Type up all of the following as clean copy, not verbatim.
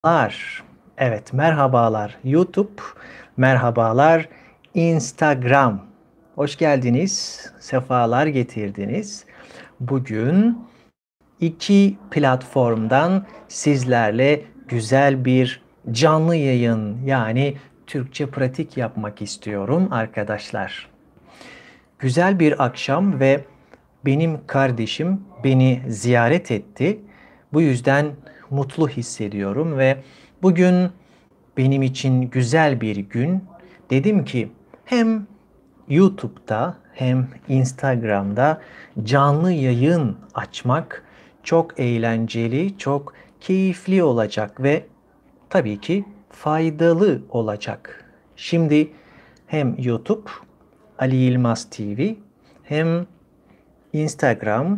Merhabalar. Evet, merhabalar YouTube, merhabalar Instagram. Hoş geldiniz, sefalar getirdiniz. Bugün iki platformdan sizlerle güzel bir canlı yayın yani Türkçe pratik yapmak istiyorum arkadaşlar. Güzel bir akşam ve benim kardeşim beni ziyaret etti. Bu yüzden mutlu hissediyorum ve bugün benim için güzel bir gün. Dedim ki hem YouTube'da hem Instagram'da canlı yayın açmak çok eğlenceli, çok keyifli olacak ve tabii ki faydalı olacak. Şimdi hem YouTube Ali Yılmaz TV hem Instagram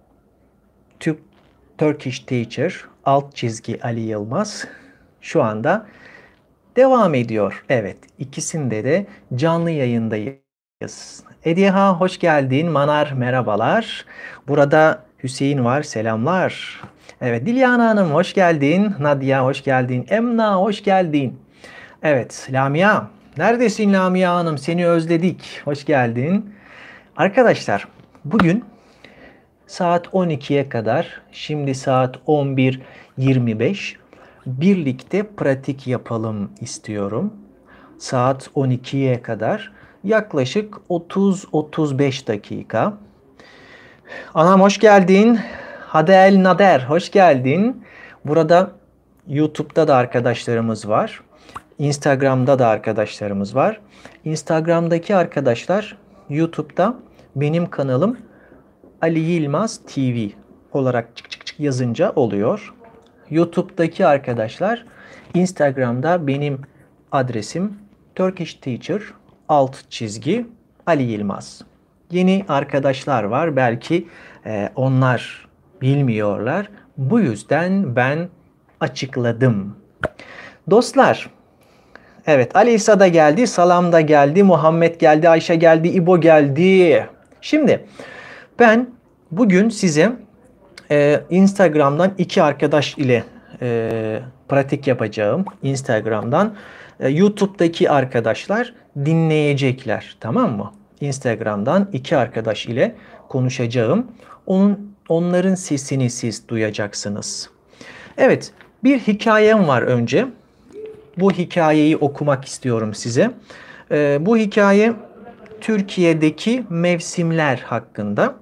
Turkish Teacher alt çizgi Ali Yılmaz şu anda devam ediyor. Evet, ikisinde de canlı yayındayız. Ediha hoş geldin. Manar merhabalar. Burada Hüseyin var. Selamlar. Evet, Dilyana Hanım hoş geldin. Nadia hoş geldin. Emna hoş geldin. Evet, Lamia. Neredesin Lamia Hanım? Seni özledik. Hoş geldin. Arkadaşlar, bugün saat 12'ye kadar, şimdi saat 11:25 birlikte pratik yapalım istiyorum. Saat 12'ye kadar yaklaşık 30-35 dakika. Anam hoş geldin. Hadel Nader hoş geldin. Burada YouTube'da da arkadaşlarımız var. Instagram'da da arkadaşlarımız var. Instagram'daki arkadaşlar YouTube'da benim kanalım Ali Yılmaz TV olarak çık çık çık yazınca oluyor. YouTube'daki arkadaşlar Instagram'da benim adresim Turkish Teacher alt çizgi Ali Yılmaz. Yeni arkadaşlar var belki onlar bilmiyorlar. Bu yüzden ben açıkladım. Dostlar, evet Ali İsa da geldi, Salam da geldi, Muhammed geldi, Ayşe geldi, İbo geldi. Şimdi ben bugün size Instagram'dan iki arkadaş ile pratik yapacağım. Instagram'dan. YouTube'daki arkadaşlar dinleyecekler. Tamam mı? Instagram'dan iki arkadaş ile konuşacağım. Onların sesini siz duyacaksınız. Evet, bir hikayem var önce. Bu hikayeyi okumak istiyorum size. Bu hikaye Türkiye'deki mevsimler hakkında.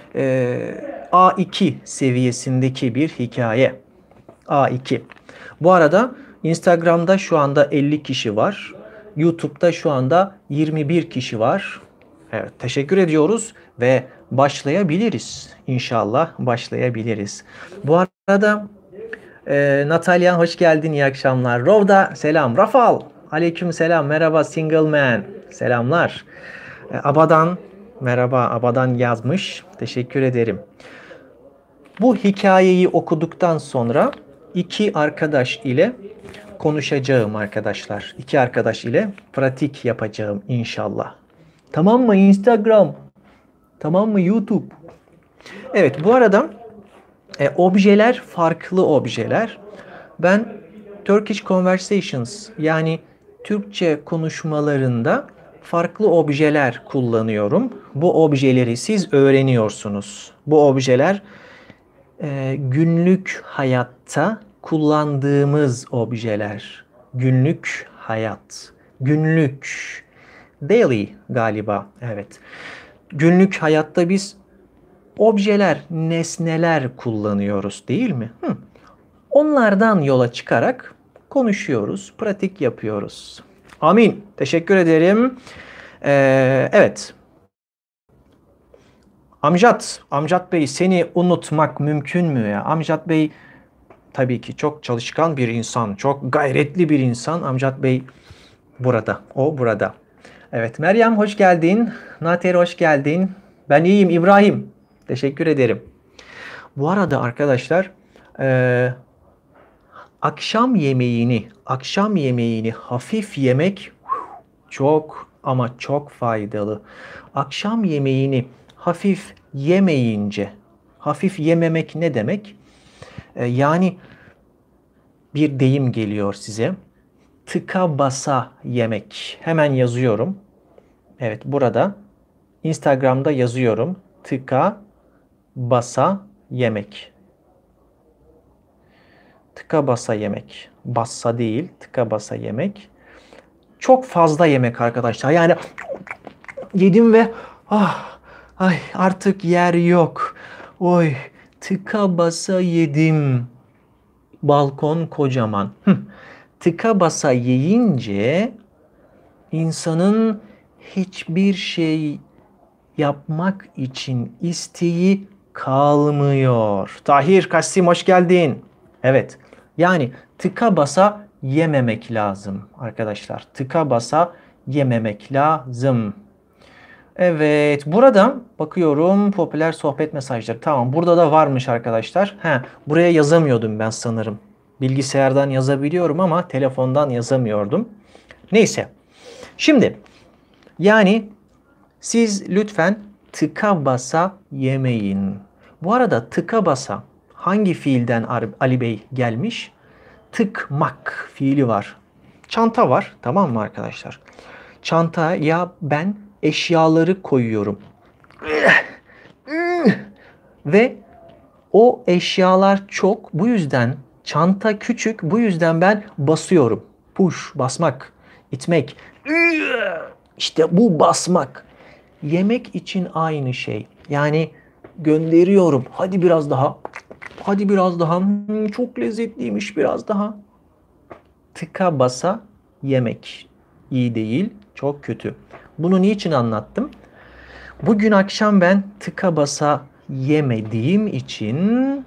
A2 seviyesindeki bir hikaye. A2. Bu arada Instagram'da şu anda 50 kişi var. YouTube'da şu anda 21 kişi var. Evet, teşekkür ediyoruz ve başlayabiliriz. İnşallah başlayabiliriz. Bu arada Natalya hoş geldin, iyi akşamlar. Rovda selam. Rafal aleyküm selam. Merhaba Single Man. Selamlar. Abadan merhaba. Abadan yazmış. Teşekkür ederim. Bu hikayeyi okuduktan sonra iki arkadaş ile konuşacağım arkadaşlar. İki arkadaş ile pratik yapacağım inşallah. Tamam mı Instagram? Tamam mı YouTube? Evet, bu arada objeler farklı objeler. Ben Turkish Conversations yani Türkçe konuşmalarında farklı objeler kullanıyorum. Bu objeleri siz öğreniyorsunuz. Bu objeler günlük hayatta kullandığımız objeler. Günlük hayat. Günlük. Daily galiba. Evet. Günlük hayatta biz objeler, nesneler kullanıyoruz değil mi? Onlardan yola çıkarak konuşuyoruz, pratik yapıyoruz. Amin. Teşekkür ederim. Evet. Amcat Bey seni unutmak mümkün mü ya? Amcat Bey tabii ki çok çalışkan bir insan, çok gayretli bir insan. Amcat Bey burada, o burada. Evet, Meryem hoş geldin. Nater hoş geldin. Ben iyiyim İbrahim. Teşekkür ederim. Bu arada arkadaşlar, akşam yemeğini hafif yemek çok ama çok faydalı. Akşam yemeğini hafif yemeyince, hafif yememek ne demek? Yani bir deyim geliyor size. Tıka basa yemek. Hemen yazıyorum. Evet, burada Instagram'da yazıyorum. Tıka basa yemek. Tıka basa yemek. Bassa değil, tıka basa yemek. Çok fazla yemek arkadaşlar. Yani yedim ve ay artık yer yok. Oy, tıka basa yedim. Balkon kocaman. Tıka basa yiyince insanın hiçbir şey yapmak için isteği kalmıyor. Tahir Kassim hoş geldin. Evet. Yani tıka basa yememek lazım arkadaşlar. Tıka basa yememek lazım. Evet. Burada bakıyorum popüler sohbet mesajları. Tamam. Burada da varmış arkadaşlar. Buraya yazamıyordum ben sanırım. Bilgisayardan yazabiliyorum ama telefondan yazamıyordum. Neyse. Şimdi yani siz lütfen tıka basa yemeyin. Bu arada tıka basa hangi fiilden Ali Bey gelmiş? Tıkmak fiili var. Çanta var, tamam mı arkadaşlar? Çantaya ben eşyaları koyuyorum. Ve o eşyalar çok. Bu yüzden çanta küçük. Bu yüzden ben basıyorum. Push, basmak, itmek. İşte bu basmak. Yemek için aynı şey. Yani gönderiyorum. Hadi biraz daha. Hadi biraz daha. Çok lezzetliymiş, biraz daha. Tıka basa yemek. İyi değil, çok kötü. Bunu niçin anlattım? Bugün akşam ben tıka basa yemediğim için,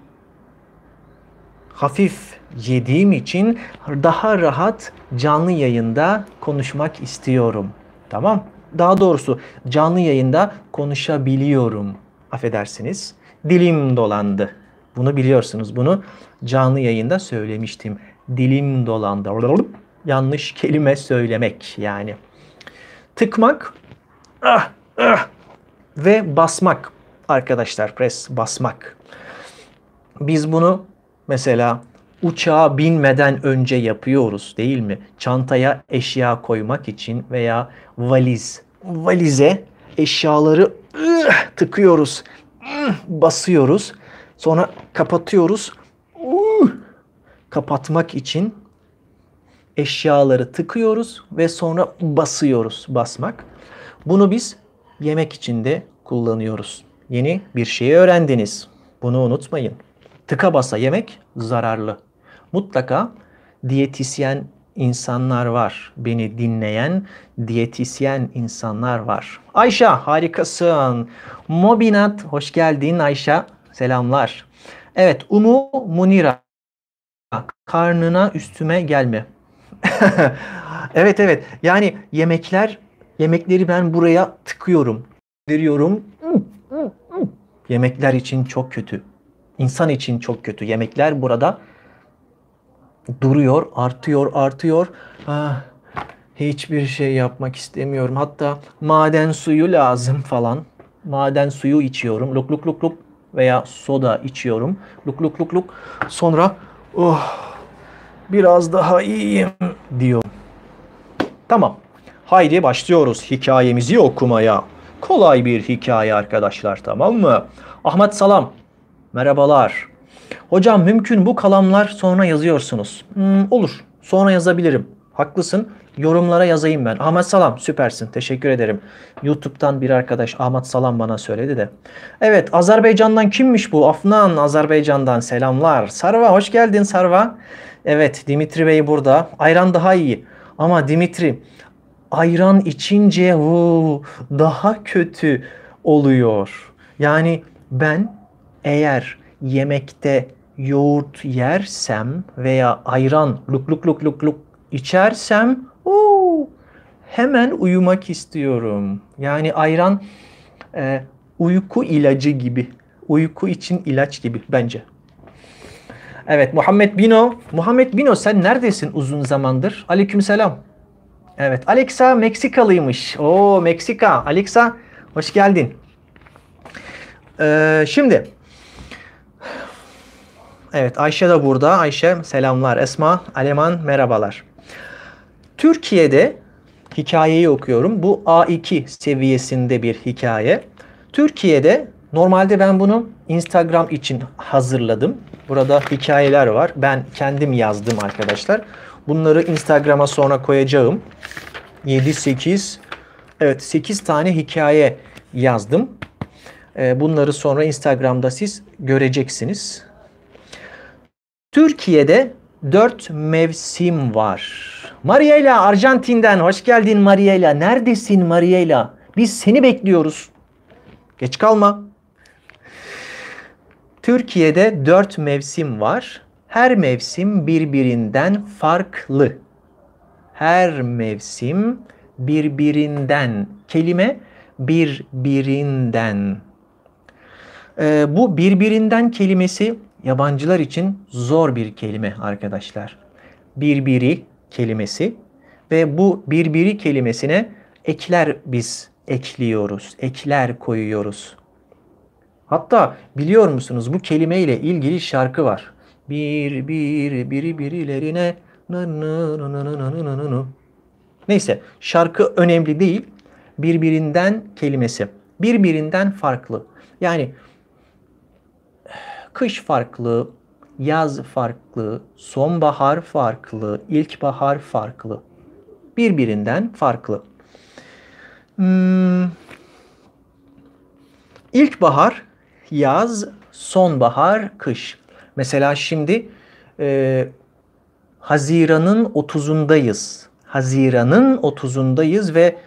hafif yediğim için daha rahat canlı yayında konuşmak istiyorum. Tamam? Daha doğrusu canlı yayında konuşabiliyorum. Affedersiniz. Dilim dolandı. Bunu biliyorsunuz. Bunu canlı yayında söylemiştim. Dilim dolandı. Yanlış kelime söylemek yani. Tıkmak ve basmak. Arkadaşlar press basmak. Biz bunu mesela uçağa binmeden önce yapıyoruz değil mi? Çantaya eşya koymak için veya valize eşyaları tıkıyoruz, basıyoruz. Sonra kapatıyoruz. Kapatmak için eşyaları tıkıyoruz ve sonra basıyoruz, basmak. Bunu biz yemek için de kullanıyoruz. Yeni bir şey öğrendiniz. Bunu unutmayın. Tıka basa yemek zararlı. Mutlaka diyetisyen insanlar var. Beni dinleyen diyetisyen insanlar var. Ayşe harikasın. Mobinat hoş geldin Ayşe. Selamlar. Evet Umu Munira. Karnına üstüme gelme. Evet. Yani yemekleri ben buraya tıkıyorum. Veriyorum. Yemekler için çok kötü. İnsan için çok kötü. Yemekler burada duruyor, artıyor. Hiçbir şey yapmak istemiyorum. Hatta maden suyu lazım falan. Maden suyu içiyorum. Luk luk luk luk veya soda içiyorum. Luk luk luk luk. Sonra biraz daha iyiyim diyorum. Tamam. Haydi başlıyoruz hikayemizi okumaya. Kolay bir hikaye arkadaşlar, tamam mı? Ahmet Salam. Merhabalar. Hocam mümkün bu kalamlar sonra yazıyorsunuz. Olur. Sonra yazabilirim. Haklısın. Yorumlara yazayım ben. Ahmet Salam süpersin. Teşekkür ederim. YouTube'dan bir arkadaş Ahmet Salam bana söyledi de. Evet Azerbaycan'dan kimmiş bu? Afnan Azerbaycan'dan selamlar. Sarva hoş geldin Sarva. Evet Dimitri Bey burada. Ayran daha iyi. Ama Dimitri ayran içince daha kötü oluyor. Yani ben eğer yemekte yoğurt yersem veya ayran luk luk luk luk luk içersem hemen uyumak istiyorum. Yani ayran uyku ilacı gibi. Uyku için ilaç gibi bence. Evet Muhammed Bino. Muhammed Bino sen neredesin uzun zamandır? Aleykümselam. Evet Alexa Meksikalıymış. Oo Meksika. Alexa hoş geldin. Şimdi Evet, Ayşe de burada. Ayşe selamlar. Esma, Aleman merhabalar. Türkiye'de hikayeyi okuyorum. Bu A2 seviyesinde bir hikaye. Türkiye'de normalde ben bunu Instagram için hazırladım. Burada hikayeler var. Ben kendim yazdım arkadaşlar. Bunları Instagram'a sonra koyacağım. 7, 8, evet 8 tane hikaye yazdım. Bunları sonra Instagram'da siz göreceksiniz. Türkiye'de 4 mevsim var. Mariela Arjantin'den hoş geldin Mariela. Neredesin Mariela? Biz seni bekliyoruz. Geç kalma. Türkiye'de 4 mevsim var. Her mevsim birbirinden farklı. Her mevsim birbirinden. Kelime birbirinden. Bu birbirinden kelimesi yabancılar için zor bir kelime arkadaşlar. Birbiri kelimesi ve bu birbiri kelimesine ekler biz ekliyoruz. Ekler koyuyoruz. Hatta biliyor musunuz bu kelimeyle ilgili şarkı var. Birilerine neyse şarkı önemli değil. Birbirinden kelimesi. Birbirinden farklı. Yani kış farklı, yaz farklı, sonbahar farklı, ilkbahar farklı. Birbirinden farklı. İlkbahar, yaz, sonbahar, kış. Mesela şimdi Haziran'ın 30'undayız. Haziran'ın 30'undayız ve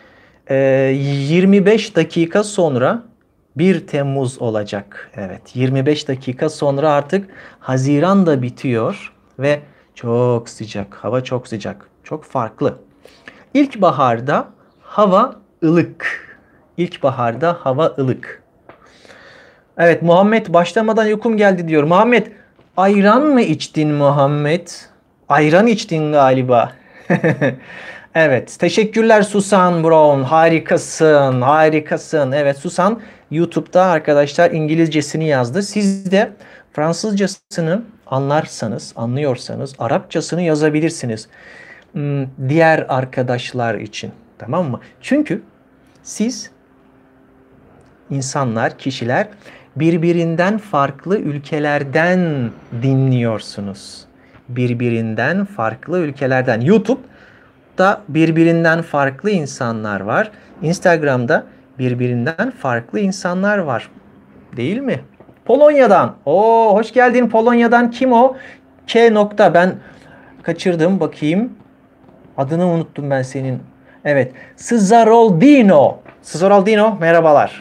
25 dakika sonra 1 Temmuz olacak. Evet, 25 dakika sonra artık Haziran da bitiyor ve çok sıcak. Hava çok sıcak. Çok farklı. İlkbaharda hava ılık. İlkbaharda hava ılık. Evet, Muhammed başlamadan uykum geldi diyor. Muhammed, ayran mı içtin Muhammed? Ayran içtin galiba. Evet, teşekkürler Susan Brown. Harikasın, harikasın. Evet, Susan YouTube'da arkadaşlar İngilizcesini yazdı. Siz de Fransızcasını anlıyorsanız Arapçasını yazabilirsiniz. Diğer arkadaşlar için. Tamam mı? Çünkü siz insanlar, kişiler birbirinden farklı ülkelerden dinliyorsunuz. Birbirinden farklı ülkelerden. YouTube'da birbirinden farklı insanlar var. Instagram'da birbirinden farklı insanlar var. Değil mi? Polonya'dan. Oo, hoş geldin Polonya'dan. Kim o? K nokta. Ben kaçırdım. Bakayım. Adını unuttum ben senin. Evet. Szaroldino. Szaroldino merhabalar.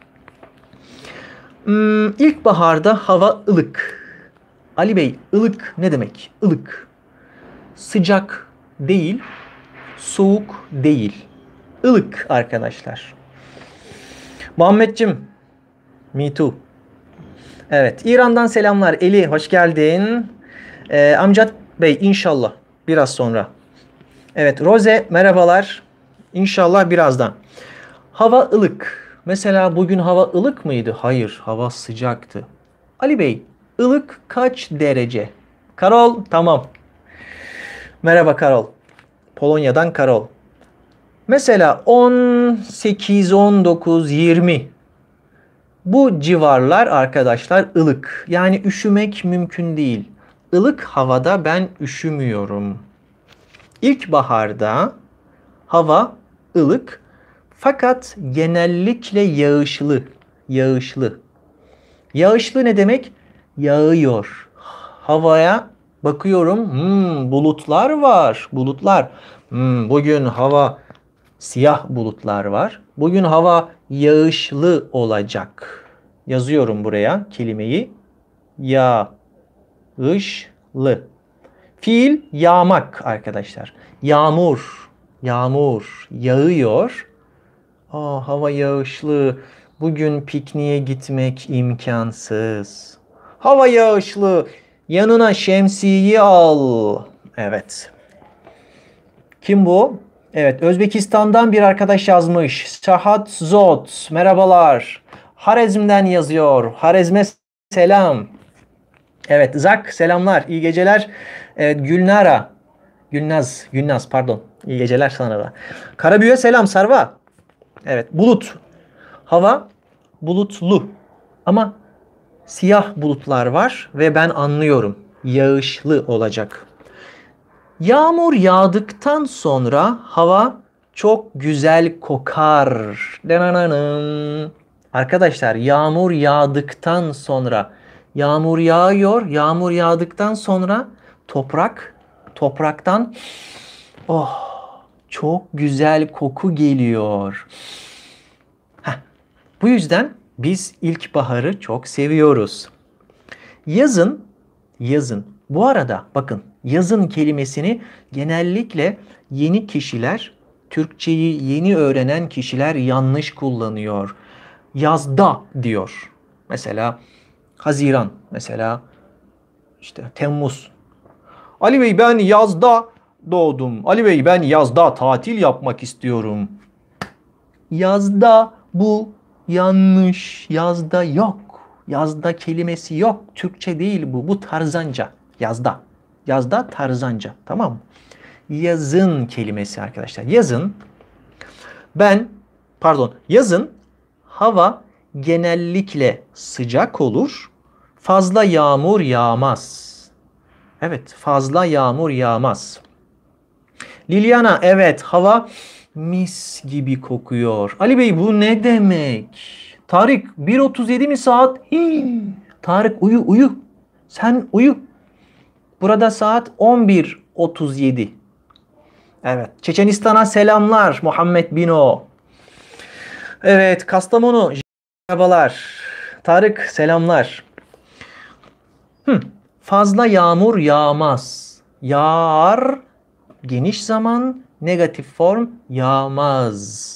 İlkbaharda hava ılık. Ali Bey, ılık ne demek? Ilık. Sıcak değil, soğuk değil. Ilık arkadaşlar. Muhammedcim, me too. Evet, İran'dan selamlar. Eli, hoş geldin. Amcat Bey, inşallah biraz sonra. Evet, Rose, merhabalar. İnşallah birazdan. Hava ılık. Mesela bugün hava ılık mıydı? Hayır, hava sıcaktı. Ali Bey, ılık kaç derece? Karol, tamam. Merhaba Karol. Polonya'dan Karol. Mesela 18, 19, 20. Bu civarlar arkadaşlar ılık. Yani üşümek mümkün değil. Ilık havada ben üşümüyorum. İlkbaharda hava ılık. Fakat genellikle yağışlı. Yağışlı. Yağışlı ne demek? Yağıyor. Havaya bakıyorum. Bulutlar var. Bulutlar. Bugün hava siyah bulutlar var. Bugün hava yağışlı olacak. Yazıyorum buraya kelimeyi. Yağışlı. Fiil yağmak arkadaşlar. Yağmur. Yağmur. Yağıyor. Hava yağışlı. Bugün pikniğe gitmek imkansız. Hava yağışlı. Yanına şemsiyeyi al. Evet. Kim bu? Evet, Özbekistan'dan bir arkadaş yazmış. Sahat Zot. Merhabalar. Harezm'den yazıyor. Harezm'e selam. Evet, Zak selamlar, iyi geceler. Evet, Gülnaz pardon. İyi geceler sana da. Karabüye selam Sarva. Evet, bulut. Hava bulutlu. Ama siyah bulutlar var ve ben anlıyorum. Yağışlı olacak. Yağmur yağdıktan sonra hava çok güzel kokar. Dananam. Arkadaşlar yağmur yağdıktan sonra yağmur yağıyor. Yağmur yağdıktan sonra topraktan oh çok güzel koku geliyor. Heh, bu yüzden biz ilkbaharı çok seviyoruz. Yazın, yazın. Bu arada bakın yazın kelimesini genellikle yeni kişiler, Türkçeyi yeni öğrenen kişiler yanlış kullanıyor. Yazda diyor. Mesela Haziran, mesela işte Temmuz. Ali Bey ben yazda doğdum. Ali Bey ben yazda tatil yapmak istiyorum. Yazda bu yanlış. Yazda yok. Yazda kelimesi yok. Türkçe değil bu. Bu tarzanca. Yazda. Yazda tarzanca. Tamam mı? Yazın kelimesi arkadaşlar. Yazın hava genellikle sıcak olur. Fazla yağmur yağmaz. Evet, fazla yağmur yağmaz. Liliana, evet hava mis gibi kokuyor. Ali Bey bu ne demek? Tarık 1.37 mi saat? Hii. Tarık uyu. Sen uyu. Burada saat 11.37. Evet. Çeçenistan'a selamlar Muhammed Bino. Evet. Kastamonu. Merhabalar. Tarık selamlar. Fazla yağmur yağmaz. Yağar. Geniş zaman. Negatif form yağmaz.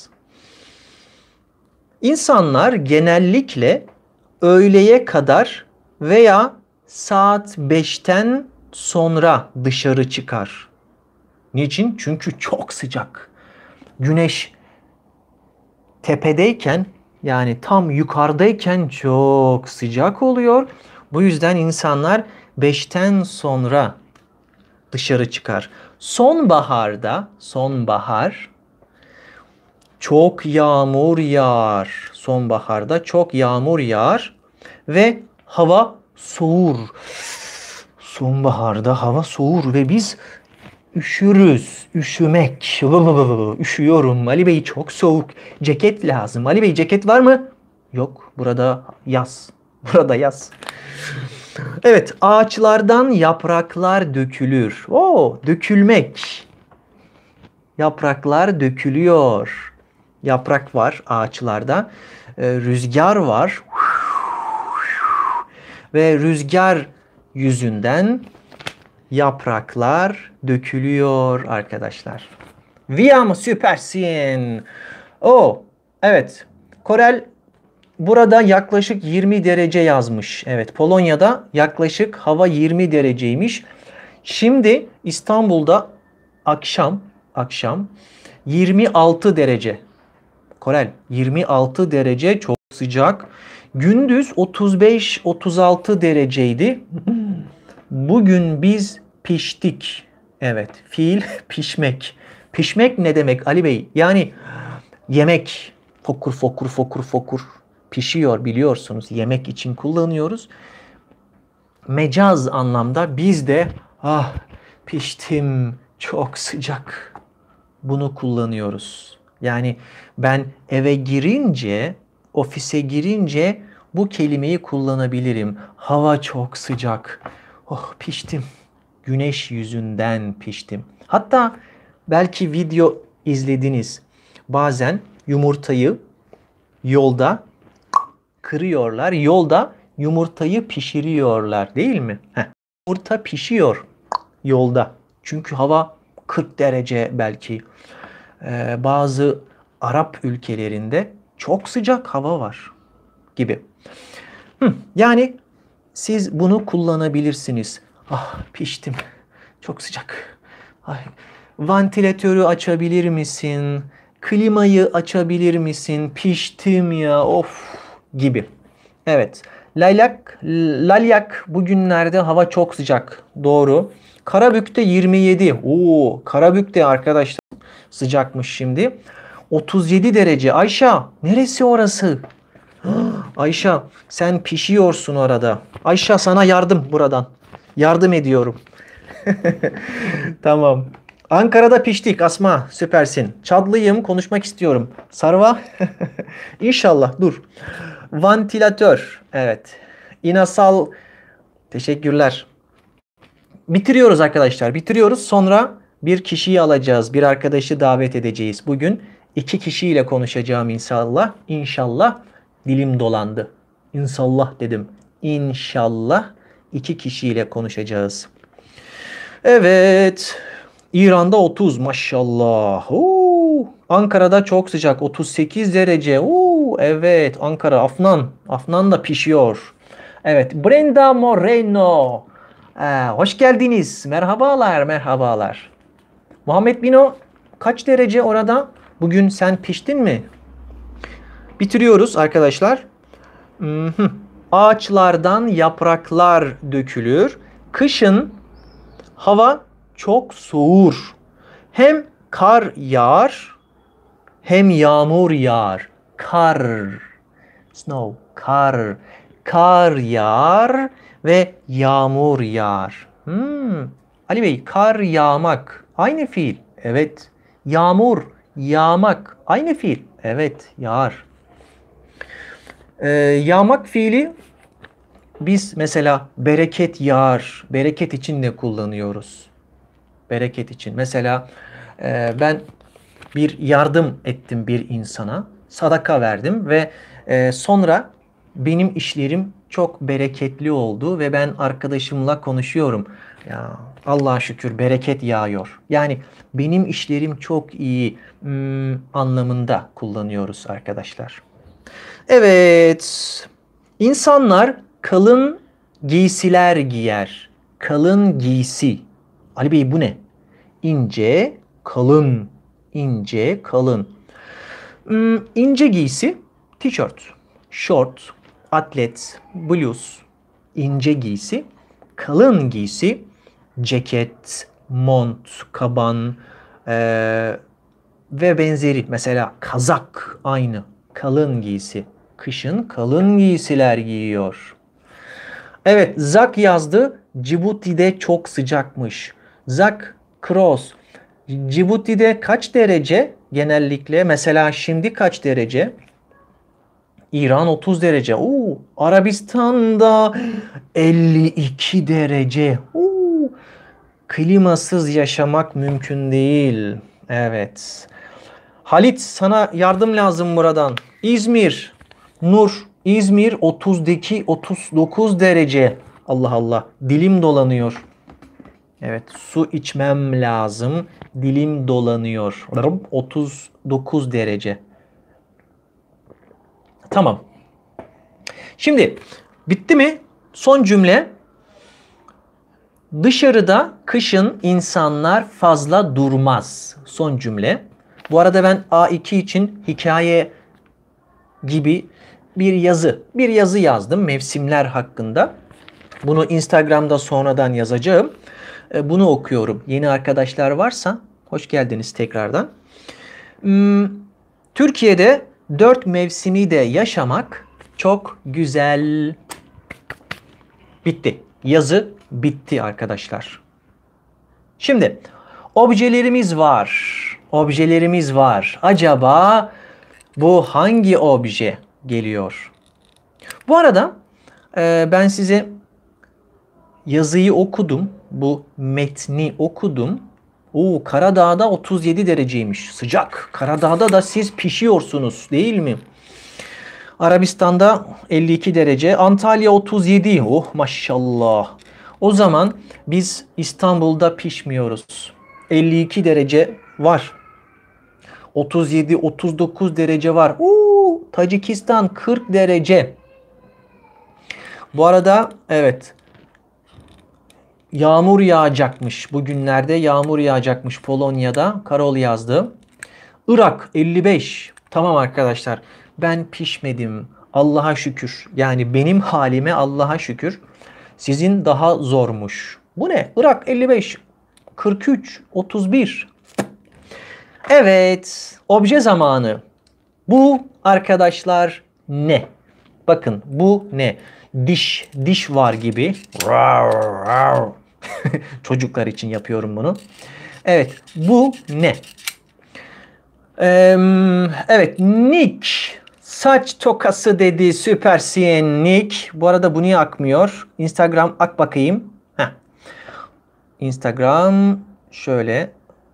İnsanlar genellikle öğleye kadar veya saat 5'ten sonra dışarı çıkar. Niçin? Çünkü çok sıcak. Güneş tepedeyken yani tam yukarıdayken çok sıcak oluyor. Bu yüzden insanlar 5'ten sonra dışarı çıkar. Sonbahar çok yağmur yağar. Sonbaharda çok yağmur yağar ve hava soğur. Sonbaharda hava soğur ve biz üşürüz. Üşümek. Üşüyorum. Ali Bey çok soğuk. Ceket lazım. Ali Bey ceket var mı? Yok. Burada yaz. Burada yaz. Evet. Ağaçlardan yapraklar dökülür. Dökülmek. Yapraklar dökülüyor. Yaprak var ağaçlarda. Rüzgar var. Ve rüzgar yüzünden yapraklar dökülüyor arkadaşlar. Viyam süpersin. Evet. Korel burada yaklaşık 20 derece yazmış. Evet, Polonya'da yaklaşık hava 20 dereceymiş. Şimdi İstanbul'da akşam 26 derece. Korel 26 derece çok sıcak. Gündüz 35-36 dereceydi. Bugün biz piştik. Evet, fiil pişmek. Pişmek ne demek Ali Bey? Yani yemek fokur pişiyor biliyorsunuz. Yemek için kullanıyoruz. Mecaz anlamda biz de piştim çok sıcak. Bunu kullanıyoruz. Yani ben eve girince, ofise girince bu kelimeyi kullanabilirim. Hava çok sıcak. Piştim. Güneş yüzünden piştim. Hatta belki video izlediniz. Bazen yumurtayı yolda kırıyorlar. Yolda yumurtayı pişiriyorlar değil mi? Yumurta pişiyor yolda. Çünkü hava 40 derece belki. Bazı Arap ülkelerinde çok sıcak hava var gibi. Yani siz bunu kullanabilirsiniz. Piştim. Çok sıcak. Vantilatörü açabilir misin? Klimayı açabilir misin? Piştim ya. Gibi. Evet. Lalyak bugünlerde hava çok sıcak. Doğru. Karabük'te 27. Oo, Karabük'te arkadaşlar sıcakmış şimdi. 37 derece. Ayşe, neresi orası? Ayşe, sen pişiyorsun orada. Ayşe, sana yardım buradan. Yardım ediyorum. Tamam. Ankara'da piştik Asma. Süpersin. Çadlıyım. Konuşmak istiyorum. Sarva. İnşallah. Dur. Vantilatör. Evet. İnasal. Teşekkürler. Bitiriyoruz arkadaşlar. Bitiriyoruz. Sonra bir kişiyi alacağız. Bir arkadaşı davet edeceğiz. Bugün 2 kişiyle konuşacağım inşallah. İnşallah. Dilim dolandı. İnşallah dedim. İnşallah 2 kişiyle konuşacağız. Evet. İran'da 30 maşallah. Ankara'da çok sıcak 38 derece. Evet, Ankara, Afnan. Afnan da pişiyor. Evet, Brenda Moreno. Hoş geldiniz. Merhabalar, merhabalar. Muhammed Bino, kaç derece orada? Bugün sen piştin mi? Bitiriyoruz arkadaşlar. Ağaçlardan yapraklar dökülür. Kışın hava çok soğur. Hem kar yağar hem yağmur yağar. Kar. Snow. Kar. Kar yağar ve yağmur yağar. Ali Bey, kar yağmak aynı fiil. Evet. Yağmur yağmak aynı fiil. Evet, yağar. Yağmak fiili biz mesela bereket yağar. Bereket için de kullanıyoruz. Bereket için. Mesela ben bir yardım ettim bir insana. Sadaka verdim ve sonra benim işlerim çok bereketli oldu ve ben arkadaşımla konuşuyorum. Ya Allah'a şükür bereket yağıyor. Yani benim işlerim çok iyi anlamında kullanıyoruz arkadaşlar. Evet. İnsanlar kalın giysiler giyer. Kalın giysi. Ali Bey, bu ne? İnce, kalın. İnce, kalın. İnce giysi, tişört, short, atlet, bluz, ince giysi. Kalın giysi, ceket, mont, kaban ve benzeri. Mesela kazak aynı. Kalın giysi. Kışın kalın giysiler giyiyor. Evet, Zak yazdı. Cibuti'de çok sıcakmış. Zak Cross. Cibuti'de kaç derece genellikle? Mesela şimdi kaç derece? İran 30 derece. Arabistan'da 52 derece. Klimasız yaşamak mümkün değil. Evet. Halit, sana yardım lazım buradan. İzmir. Nur. İzmir 39 derece. Allah Allah. Dilim dolanıyor. Evet, su içmem lazım. Dilim dolanıyor. 39 derece. Tamam. Şimdi bitti mi? Son cümle. Dışarıda kışın insanlar fazla durmaz. Son cümle. Bu arada ben A2 için hikaye gibi bir yazı yazdım mevsimler hakkında. Bunu Instagram'da sonradan yazacağım. Bunu okuyorum. Yeni arkadaşlar varsa hoş geldiniz tekrardan. Türkiye'de 4 mevsimi de yaşamak çok güzel. Bitti. Yazı bitti arkadaşlar. Şimdi objelerimiz var. Objelerimiz var. Acaba bu hangi obje geliyor? Bu arada ben size yazıyı okudum. Bu metni okudum. Karadağ'da 37 dereceymiş. Sıcak. Karadağ'da da siz pişiyorsunuz değil mi? Arabistan'da 52 derece. Antalya 37. Oh maşallah. O zaman biz İstanbul'da pişmiyoruz. 52 derece var. 37-39 derece var. Tacikistan 40 derece. Bu arada evet. Yağmur yağacakmış. Bugünlerde yağmur yağacakmış Polonya'da. Karol yazdı. Irak 55. Tamam arkadaşlar. Ben pişmedim Allah'a şükür. Yani benim halime Allah'a şükür. Sizin daha zormuş. Bu ne? Irak 55, 43, 31. Evet, obje zamanı. Bu arkadaşlar ne? Bakın bu ne? Diş var gibi. Çocuklar için yapıyorum bunu. Evet, bu ne? Evet, Nick. Saç tokası dedi, süpersin Nick. Bu arada bu niye akmıyor? Instagram ak bakayım. Heh. Instagram şöyle.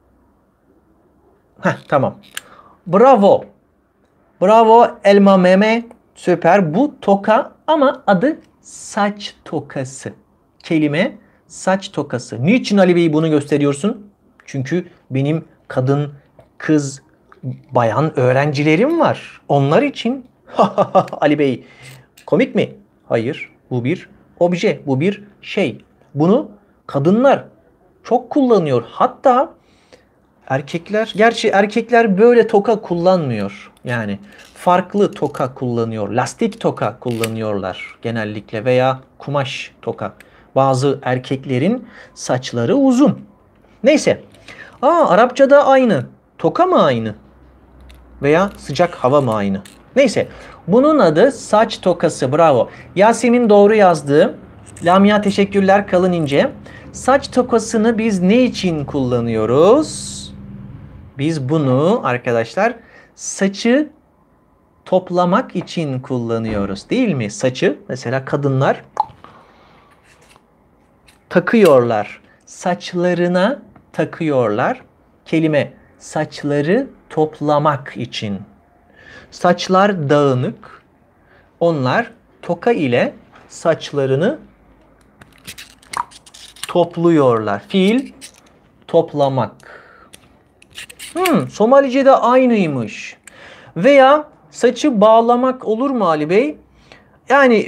Heh, tamam. Bravo. Bravo elma meme. Süper. Bu toka ama adı saç tokası. Kelime saç tokası. Niçin Ali Bey bunu gösteriyorsun? Çünkü benim kadın, kız, bayan öğrencilerim var. Onlar için. Ali Bey komik mi? Hayır. Bu bir obje. Bu bir şey. Bunu kadınlar çok kullanıyor. Hatta erkekler, gerçi erkekler böyle toka kullanmıyor. Yani farklı toka kullanıyor. Lastik toka kullanıyorlar genellikle veya kumaş toka. Bazı erkeklerin saçları uzun. Neyse. Arapçada aynı. Toka mı aynı? Veya sıcak hava mı aynı? Neyse. Bunun adı saç tokası. Bravo. Yasemin doğru yazdı. Lamia teşekkürler, kalın ince. Saç tokasını biz ne için kullanıyoruz? Biz bunu arkadaşlar saçı toplamak için kullanıyoruz, değil mi? Saçı mesela kadınlar takıyorlar. Saçlarına takıyorlar. Kelime saçları toplamak için. Saçlar dağınık. Onlar toka ile saçlarını topluyorlar. Fiil toplamak. Somalice'de aynıymış. Veya saçı bağlamak olur mu Ali Bey? Yani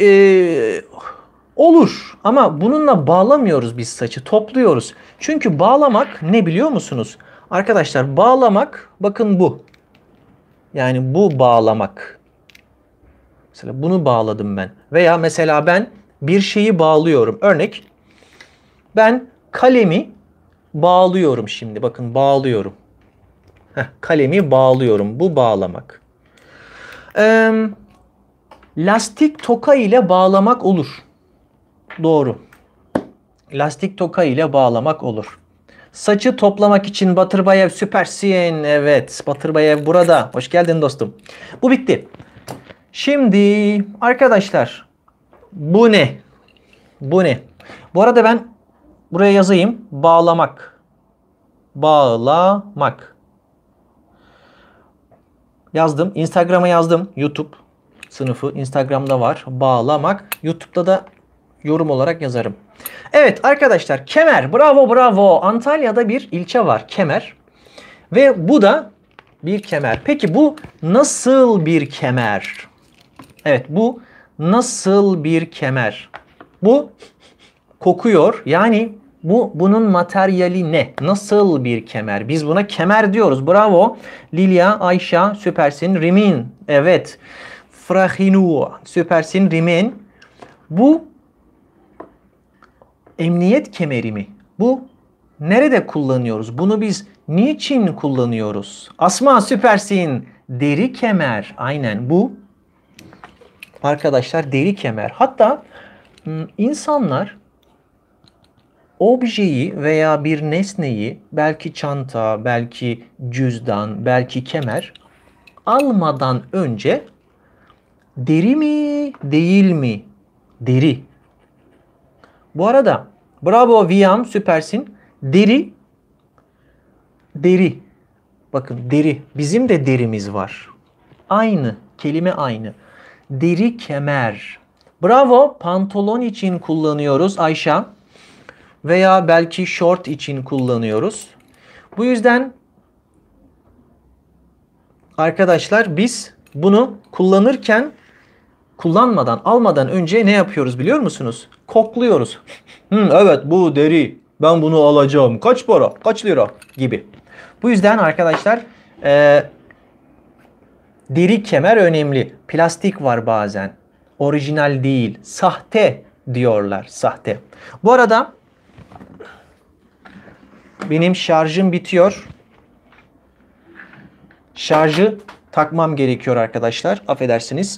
olur ama bununla bağlamıyoruz biz saçı, topluyoruz. Çünkü bağlamak ne biliyor musunuz? Arkadaşlar bağlamak bakın bu. Yani bu bağlamak. Mesela bunu bağladım ben. Veya mesela ben bir şeyi bağlıyorum. Örnek ben kalemi bağlıyorum şimdi. Bakın bağlıyorum. Kalemi bağlıyorum. Bu bağlamak. Lastik toka ile bağlamak olur. Doğru. Lastik toka ile bağlamak olur. Saçı toplamak için Batırbayev süpersin. Evet, Batırbayev burada. Hoş geldin dostum. Bu bitti. Şimdi arkadaşlar bu ne? Bu ne? Bu arada ben buraya yazayım. Bağlamak. Bağlamak. Yazdım. Instagram'a yazdım. YouTube sınıfı Instagram'da var. Bağlamak. YouTube'da da yorum olarak yazarım. Evet arkadaşlar, Kemer. Bravo bravo. Antalya'da bir ilçe var, Kemer. Ve bu da bir kemer. Peki bu nasıl bir kemer? Evet, bu nasıl bir kemer? Bu kokuyor. Yani bunun materyali ne? Nasıl bir kemer? Biz buna kemer diyoruz. Bravo. Lilia, Ayşe süpersin. Rimin. Evet. Frahinu süpersin. Rimin. Bu emniyet kemeri mi? Bu nerede kullanıyoruz? Bunu biz niçin kullanıyoruz? Asma süpersin. Deri kemer. Aynen bu. Arkadaşlar deri kemer. Hatta insanlar objeyi veya bir nesneyi, belki çanta, belki cüzdan, belki kemer almadan önce deri mi, değil mi? Deri. Bu arada bravo Viyam, süpersin. Deri. Deri. Bakın deri. Bizim de derimiz var. Aynı. Kelime aynı. Deri kemer. Bravo. Pantolon için kullanıyoruz Ayşe. Veya belki short için kullanıyoruz. Bu yüzden arkadaşlar biz bunu kullanırken almadan önce ne yapıyoruz biliyor musunuz? Kokluyoruz. Evet bu deri. Ben bunu alacağım. Kaç para? Kaç lira? Gibi. Bu yüzden arkadaşlar Deri kemer önemli. Plastik var bazen. Orijinal değil. Sahte diyorlar. Sahte. Bu arada benim şarjım bitiyor. Şarjı takmam gerekiyor arkadaşlar. Affedersiniz.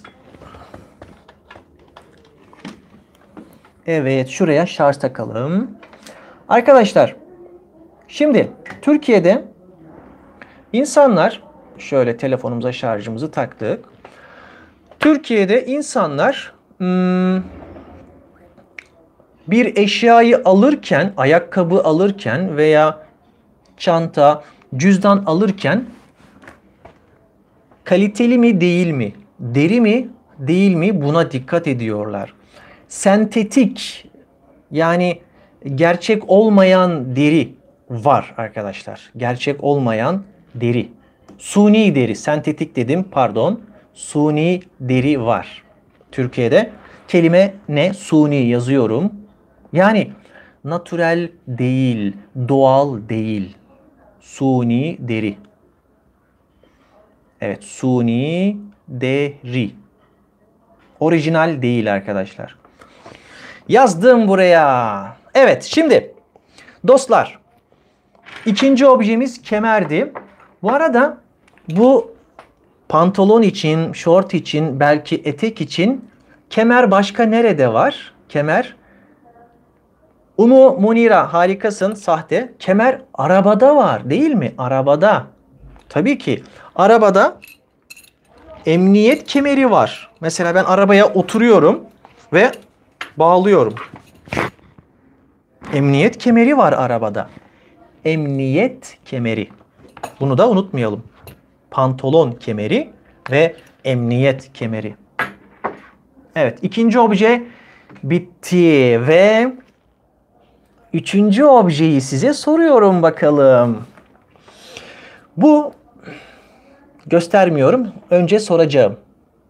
Evet, şuraya şarj takalım. Arkadaşlar, şimdi Türkiye'de insanlar, şöyle telefonumuza şarjımızı taktık. Türkiye'de insanlar bir eşyayı alırken, ayakkabı alırken veya çanta, cüzdan alırken kaliteli mi değil mi, deri mi değil mi buna dikkat ediyorlar. Sentetik, yani gerçek olmayan deri var arkadaşlar. Gerçek olmayan deri. Suni deri, sentetik dedim pardon. Suni deri var. Türkiye'de kelime ne? Suni yazıyorum. Yani natürel değil, doğal değil. Suni deri. Evet, suni deri. Orijinal değil arkadaşlar. Yazdım buraya. Evet, şimdi dostlar, ikinci objemiz kemerdi. Bu arada bu pantolon için, şort için, belki etek için kemer başka nerede var? Kemer. Munira harikasın, sahte. Kemer arabada var değil mi? Arabada. Tabii ki. Arabada emniyet kemeri var. Mesela ben arabaya oturuyorum ve bağlıyorum. Emniyet kemeri var arabada. Emniyet kemeri. Bunu da unutmayalım. Pantolon kemeri ve emniyet kemeri. Evet, ikinci obje bitti ve üçüncü objeyi size soruyorum bakalım. Bu göstermiyorum. Önce soracağım.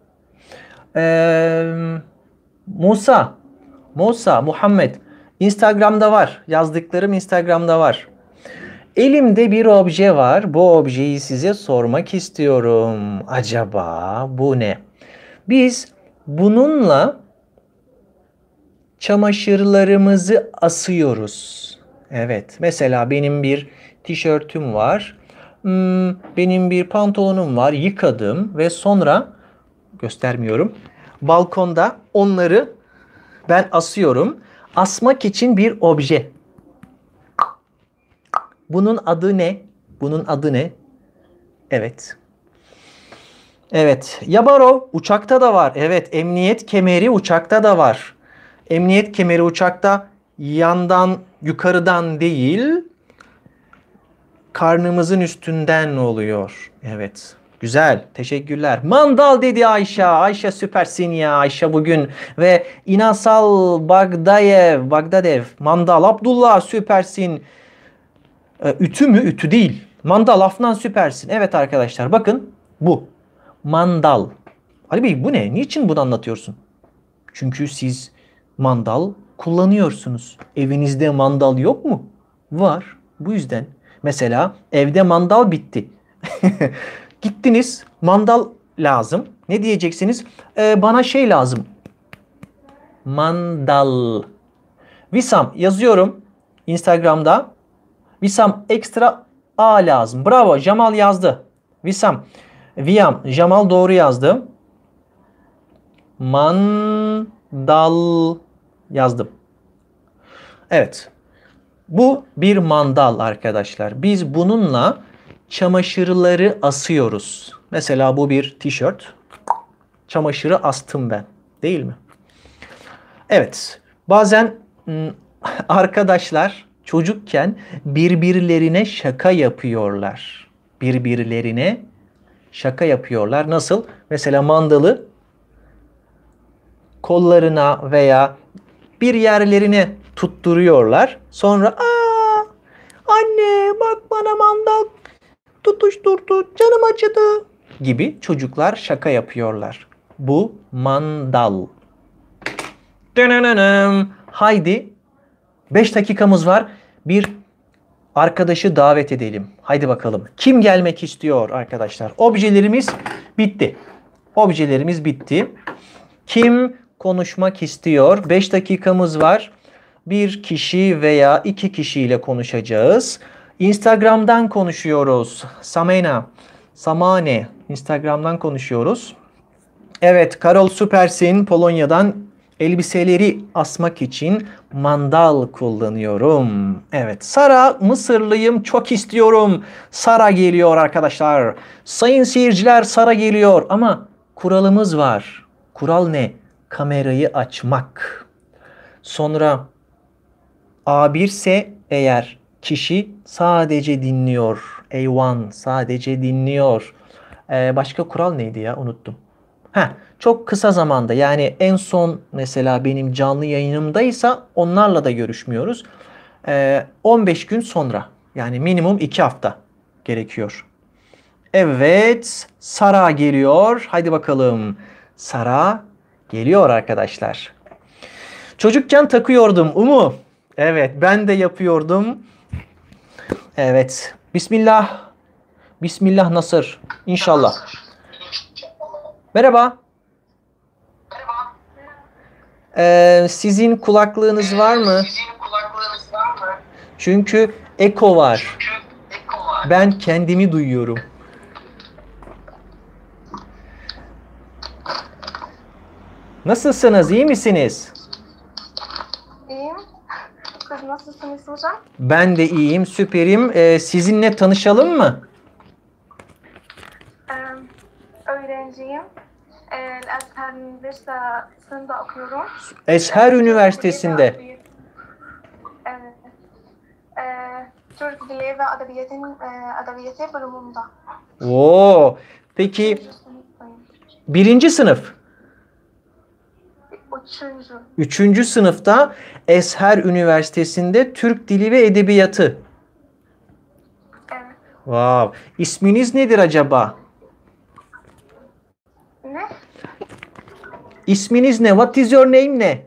Muhammed. Instagram'da var. Yazdıklarım Instagram'da var. Elimde bir obje var. Bu objeyi size sormak istiyorum. Acaba bu ne? Biz bununla çamaşırlarımızı asıyoruz. Evet. Mesela benim bir tişörtüm var. Benim bir pantolonum var. Yıkadım ve sonra göstermiyorum. Balkonda onları ben asıyorum. Asmak için bir obje. Bunun adı ne? Bunun adı ne? Evet. Evet. Yabaro uçakta da var. Evet. Emniyet kemeri uçakta da var. Emniyet kemeri uçakta yandan, yukarıdan değil, karnımızın üstünden oluyor. Evet. Güzel. Teşekkürler. Mandal dedi Ayşe. Ayşe süpersin ya. Ayşe bugün. Ve İnasal Bagdadev. Mandal. Abdullah süpersin. Ütü mü? Ütü değil. Mandal. Afnan süpersin. Evet arkadaşlar bakın. Bu. Mandal. Ali Bey bu ne? Niçin bunu anlatıyorsun? Çünkü siz mandal kullanıyorsunuz. Evinizde mandal yok mu? Var. Bu yüzden. Mesela evde mandal bitti. Gittiniz, mandal lazım. Ne diyeceksiniz? Bana şey lazım. Mandal. Visam yazıyorum Instagram'da. Visam ekstra A lazım. Bravo, Jamal yazdı. Viyam, Jamal doğru yazdı. Mandal yazdım. Evet. Bu bir mandal arkadaşlar. Biz bununla çamaşırları asıyoruz. Mesela bu bir tişört. Çamaşırı astım ben. Değil mi? Evet. Bazen arkadaşlar çocukken birbirlerine şaka yapıyorlar. Birbirlerine şaka yapıyorlar. Nasıl? Mesela mandalı kollarına veya bir yerlerine tutturuyorlar. Sonra anne bak bana mandal tutuşturdu, canım acıdı gibi çocuklar şaka yapıyorlar. Bu mandal. Haydi 5 dakikamız var. Bir arkadaşı davet edelim. Haydi bakalım. Kim gelmek istiyor arkadaşlar? Objelerimiz Bitti. Objelerimiz bitti. Kim konuşmak istiyor? 5 dakikamız var. Bir kişi veya 2 kişiyle konuşacağız. Instagram'dan konuşuyoruz. Samane. Instagram'dan konuşuyoruz. Evet, Karol süpersin. Polonya'dan elbiseleri asmak için mandal kullanıyorum. Evet, Sara, Mısırlıyım, çok istiyorum. Sara geliyor arkadaşlar. Sayın seyirciler, Sara geliyor ama kuralımız var. Kural ne? Kamerayı açmak. Sonra A1 ise eğer kişi sadece dinliyor. A1 sadece dinliyor. Başka kural neydi ya? Unuttum. Çok kısa zamanda, yani en son mesela benim canlı yayınımdaysa onlarla da görüşmüyoruz. 15 gün sonra, yani minimum 2 hafta gerekiyor. Evet, Sara geliyor. Haydi bakalım. Sara geliyor arkadaşlar. Çocukken takıyordum Umu. Evet, ben de yapıyordum. Evet. Bismillah. Bismillah Nasır. İnşallah. Merhaba. Sizin kulaklığınız var mı? Çünkü eko var. Ben kendimi duyuyorum. Nasılsınız? İyi misiniz? İyiyim. Siz nasılsınız hocam? Ben de iyiyim, süperim. Sizinle tanışalım mı? Öğrenciyim. Ezher Üniversitesi'nde okuyorum. Ezher Üniversitesi'nde. Evet. Türk Dili ve Edebiyatı bölümünde. Oo. Peki birinci sınıf? Üçüncü sınıfta Ezher Üniversitesi'nde Türk Dili ve Edebiyatı. Evet. Wow. İsminiz nedir acaba? Ne? İsminiz ne? What is your name ne?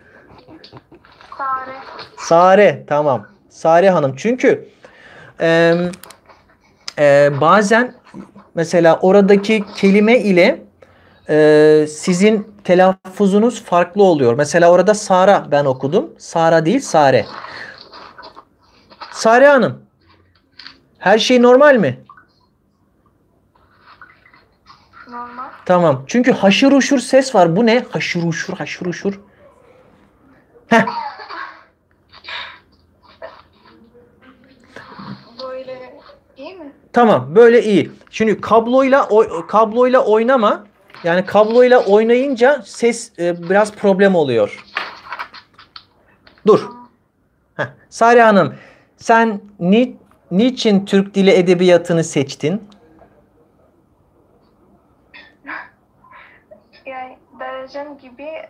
Sare. Sare. Tamam. Sare Hanım. Çünkü bazen mesela oradaki kelime ile sizin telaffuzunuz farklı oluyor. Mesela orada Sara ben okudum. Sara değil, Sare. Sare Hanım. Her şey normal mi? Normal. Tamam. Çünkü haşır uşur ses var. Bu ne? Haşır uşur, haşır uşur. Heh. Böyle iyi mi? Tamam. Böyle iyi. Şimdi kabloyla oynama. Yani kabloyla oynayınca ses biraz problem oluyor. Dur. Heh. Sare Hanım, sen niçin Türk Dili Edebiyatı'nı seçtin? Yani derecem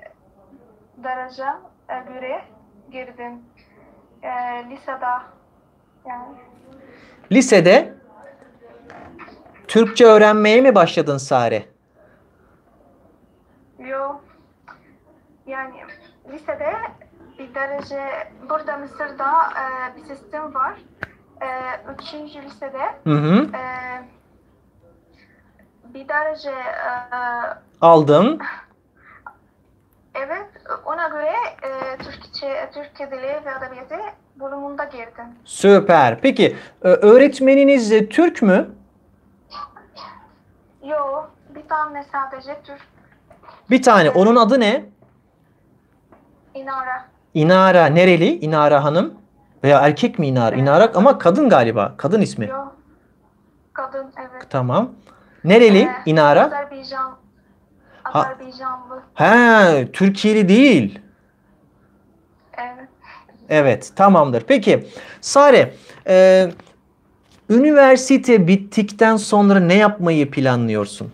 göre girdim. Lisede yani. Lisede Türkçe öğrenmeye mi başladın Sare? Yok. Yani lisede bir derece, burada Mısır'da bir sistem var. Üçüncü lisede Hı hı. bir derece Aldın. evet, ona göre Türkiye Dili ve Edebiyatı bölümünde girdim. Süper. Peki öğretmeniniz Türk mü? Yok, bir tane sadece Türk. Bir tane. Onun adı ne? İnara. İnara. Nereli? İnara Hanım. Veya erkek mi İnara? İnara ama kadın galiba. Kadın ismi. Yok. Kadın, evet. Tamam. Nereli İnara? Azerbaycanlı. He, Türkiye'li değil. Evet. Evet, tamamdır. Peki, Sare, üniversite bittikten sonra ne yapmayı planlıyorsun?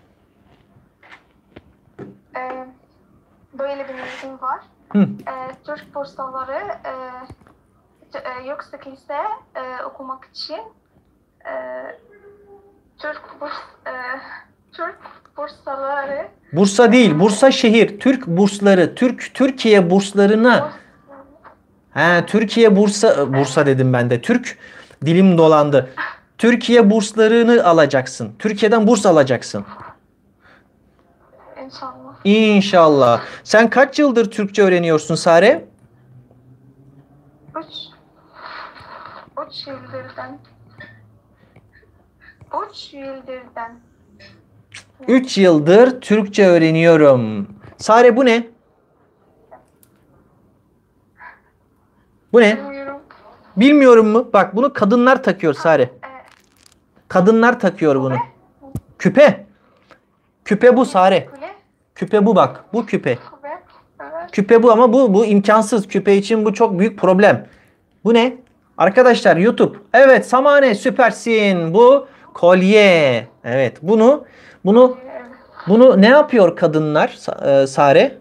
Böyle bir niyetim var. Türk bursları yüksek lise okumak için Türk bursları. Bursa değil, Bursa şehir. Türk bursları, Türkiye burslarına. Türkiye Bursa dedim ben de. Türk dilim dolandı. Türkiye burslarını alacaksın. Türkiye'den burs alacaksın. İnşallah. İnşallah. Sen kaç yıldır Türkçe öğreniyorsun Sare? 3 3 yıldırdan. 3 yıldırdan. 3 yıldır Türkçe öğreniyorum. Sare bu ne? Bu ne? Bilmiyorum. Bilmiyorum mu? Bak bunu kadınlar takıyor Sare. Kadınlar takıyor bunu. Küpe. Küpe bu Sare. Kule. Küpe bu bak. Bu küpe. Kule. Evet. Küpe bu ama bu imkansız. Küpe için bu çok büyük problem. Bu ne? Arkadaşlar YouTube. Evet Samane süpersin. Bu kolye. Evet bunu Evet. bunu ne yapıyor kadınlar Sare?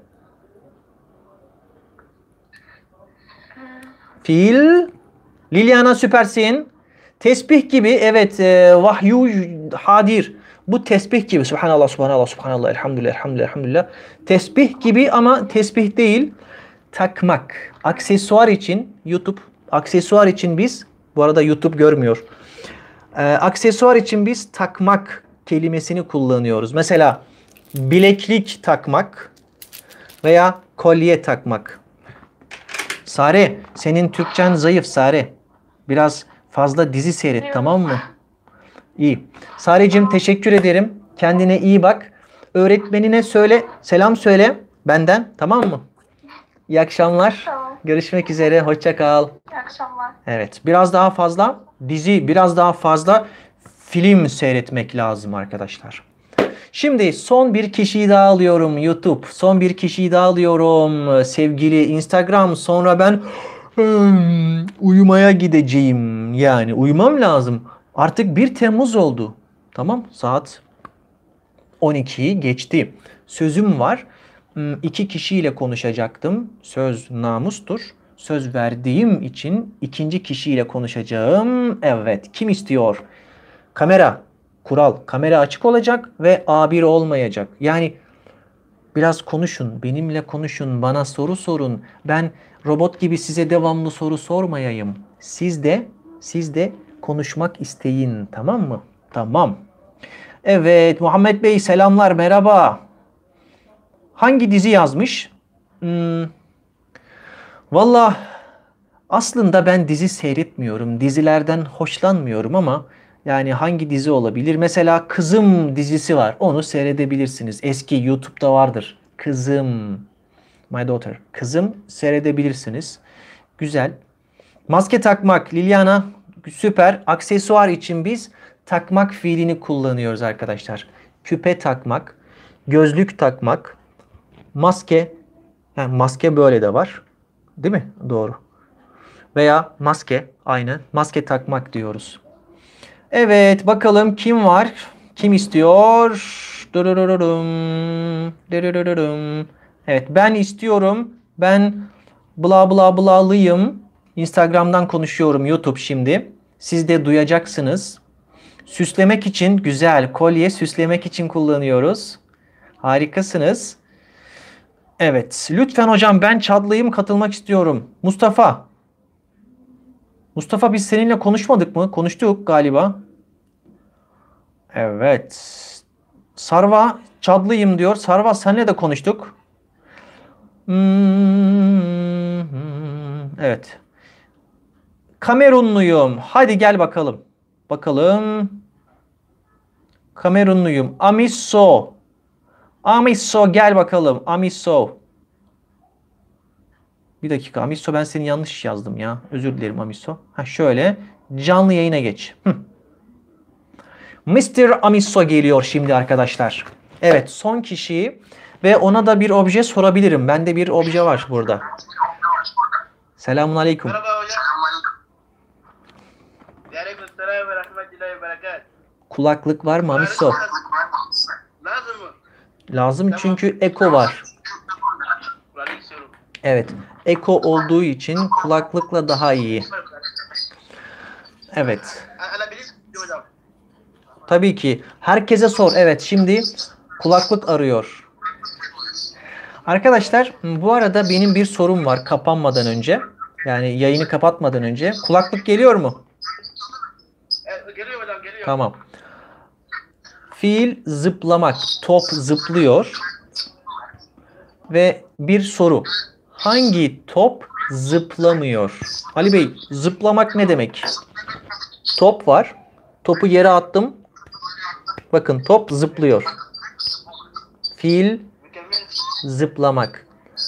Fil. Liliana süpersin. Tesbih gibi evet vahyu hadir. Bu tesbih gibi. Subhanallah, subhanallah, subhanallah, elhamdülillah, elhamdülillah, elhamdülillah. Tesbih gibi ama tesbih değil. Takmak. Aksesuar için YouTube. Aksesuar için biz. Bu arada YouTube görmüyor. Aksesuar için biz takmak kelimesini kullanıyoruz. Mesela bileklik takmak veya kolye takmak. Sare, senin Türkçen zayıf Sare. Biraz fazla dizi seyret, tamam mı? İyi. Sarecim teşekkür ederim. Kendine iyi bak. Öğretmenine söyle, selam söyle benden, tamam mı? İyi akşamlar. Tamam. Görüşmek üzere. Hoşça kal. İyi akşamlar. Evet, biraz daha fazla dizi, biraz daha fazla film seyretmek lazım arkadaşlar. Şimdi son bir kişiyi daha alıyorum YouTube. Son bir kişiyi daha alıyorum sevgili Instagram. Sonra ben uyumaya gideceğim. Yani uyumam lazım. Artık 1 Temmuz oldu. Tamam, saat 12'yi geçti. Sözüm var. 2 kişiyle konuşacaktım. Söz namustur. Söz verdiğim için ikinci kişiyle konuşacağım. Evet, kim istiyor? Kamera, kural. Kamera açık olacak ve A1 olmayacak. Yani biraz konuşun, benimle konuşun, bana soru sorun. Ben robot gibi size devamlı soru sormayayım. Siz de konuşmak isteyin, tamam mı? Tamam. Evet, Muhammed Bey selamlar, merhaba. Hangi dizi yazmış? Valla aslında ben dizi seyretmiyorum. Dizilerden hoşlanmıyorum ama yani hangi dizi olabilir? Mesela Kızım dizisi var. Onu seyredebilirsiniz. Eski YouTube'da vardır. Kızım. My Daughter. Kızım seyredebilirsiniz. Güzel. Maske takmak. Liliana süper. Aksesuar için biz takmak fiilini kullanıyoruz arkadaşlar. Küpe takmak. Gözlük takmak. Maske. Yani maske böyle de var. Değil mi? Doğru. Veya maske. Aynen. Maske takmak diyoruz. Evet. Bakalım kim var? Kim istiyor? Durururum. Durururum. Evet. Ben istiyorum. Ben bla bla bla'lıyım. Instagram'dan konuşuyorum. YouTube şimdi. Siz de duyacaksınız. Süslemek için güzel. Kolye süslemek için kullanıyoruz. Harikasınız. Evet. Lütfen hocam ben Çadlıyım, katılmak istiyorum. Mustafa. Mustafa biz seninle konuşmadık mı? Konuştuk galiba. Evet. Sarva Çadlıyım diyor. Sarva seninle de konuştuk. Evet. Kamerunluyum. Hadi gel bakalım. Bakalım. Kamerunluyum. Amiso. Amiso gel bakalım. Amiso. Bir dakika Amiso ben seni yanlış yazdım ya. Özür dilerim Amiso. Ha şöyle. Canlı yayına geç. Mr. Amiso geliyor şimdi arkadaşlar. Evet son kişi ve ona da bir obje sorabilirim. Bende bir obje var burada. Selamun aleyküm. Merhaba hocam. Aleykümselam ve rahmetullahi ve berekat. Kulaklık var mı Amiso? Lazım mı? Lazım çünkü eko var. Kulaklık istiyorum. Evet. Eko olduğu için kulaklıkla daha iyi. Evet. Alabilir hocam. Tabii ki. Herkese sor. Evet şimdi kulaklık arıyor. Arkadaşlar bu arada benim bir sorum var kapanmadan önce. Yani yayını kapatmadan önce. Kulaklık geliyor mu? Geliyor hocam geliyor. Tamam. Fiil zıplamak. Top zıplıyor. ve bir soru. Hangi top zıplamıyor? Ali Bey, zıplamak ne demek? Top var. Topu yere attım. Bakın top zıplıyor. Fiil Mükemmel. zıplamak.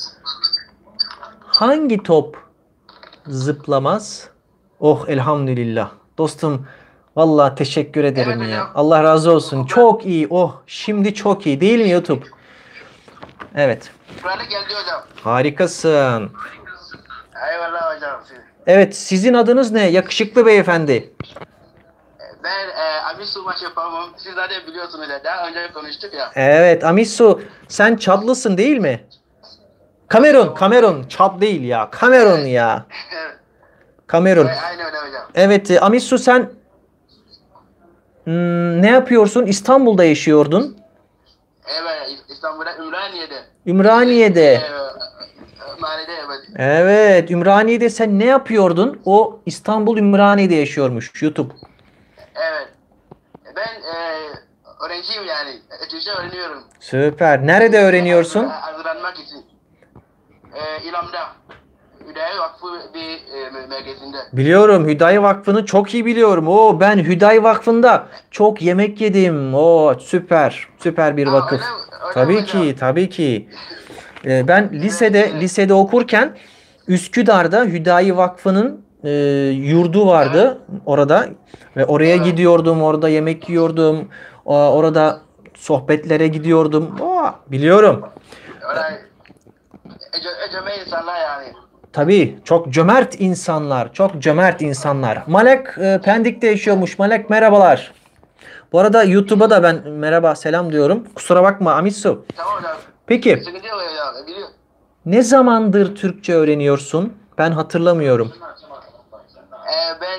Hangi top zıplamaz? Oh elhamdülillah. Dostum vallahi teşekkür ederim Evet ya. hocam. Allah razı olsun. Çok iyi. Oh şimdi çok iyi değil mi YouTube? Evet. Kur'an'a geldi hocam. Harikasın. Eyvallah hocam. Evet sizin adınız ne? Yakışıklı beyefendi. Ben Abi Sumaş yapamam. Siz zaten biliyorsunuz ya. Daha önce konuştuk ya. Evet Amisu sen Çadlısın değil mi? Kamerun. Çad değil ya. Kamerun ya. Evet. Kamerun. Aynen öyle hocam. Evet Amisu sen ne yapıyorsun? İstanbul'da yaşıyordun. Evet. İstanbul'da Ümraniye'de. Ümraniye'de. Mahallede evet. Evet Ümraniye'de sen ne yapıyordun? O İstanbul Ümraniye'de yaşıyormuş YouTube. Evet. Ben öğrenciyim yani. Türkçe öğreniyorum. Süper. Nerede öğreniyorsun? Hazırlanmak için. İlam'da. Hüdayi Vakfı bir merkezinde. Biliyorum Hüdayi Vakfı'nı çok iyi biliyorum. Oo ben Hüdayi Vakfı'nda çok yemek yedim. Oo süper. Süper bir vakıf. Öyle Tabii hocam. ki, tabii ki. Ben lisede okurken Üsküdar'da Hüdayi Vakfı'nın yurdu vardı orada ve oraya Evet. gidiyordum, orada yemek yiyordum, orada sohbetlere gidiyordum. Biliyorum. Öyle cömert insanlar yani. Tabii çok cömert insanlar, çok cömert insanlar. Malek Pendik'te yaşıyormuş. Malek merhabalar. Bu arada YouTube'a da ben merhaba selam diyorum. Kusura bakma Amitsu. Tamam hocam. Peki Sıkıntı yok hocam. Biliyorum. ne zamandır Türkçe öğreniyorsun? Ben hatırlamıyorum. Ben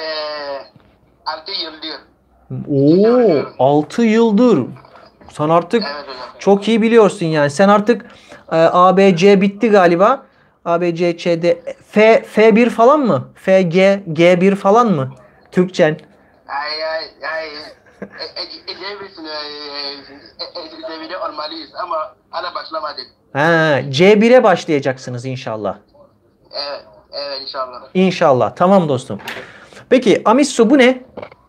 6 yıldır. Oo, 6 yıldır. Sen artık Evet hocam. çok iyi biliyorsun yani. Sen artık A, B, C bitti galiba. A, B, C, Ç, D, F1 falan mı? F, G, G1 falan mı? Türkçen. Ay. Ecebilsin. Ecebilsin olmalıyız ama hala başlamadık. Ha, C1'e başlayacaksınız inşallah. Evet inşallah. İnşallah. Tamam dostum. Peki Amissu bu ne?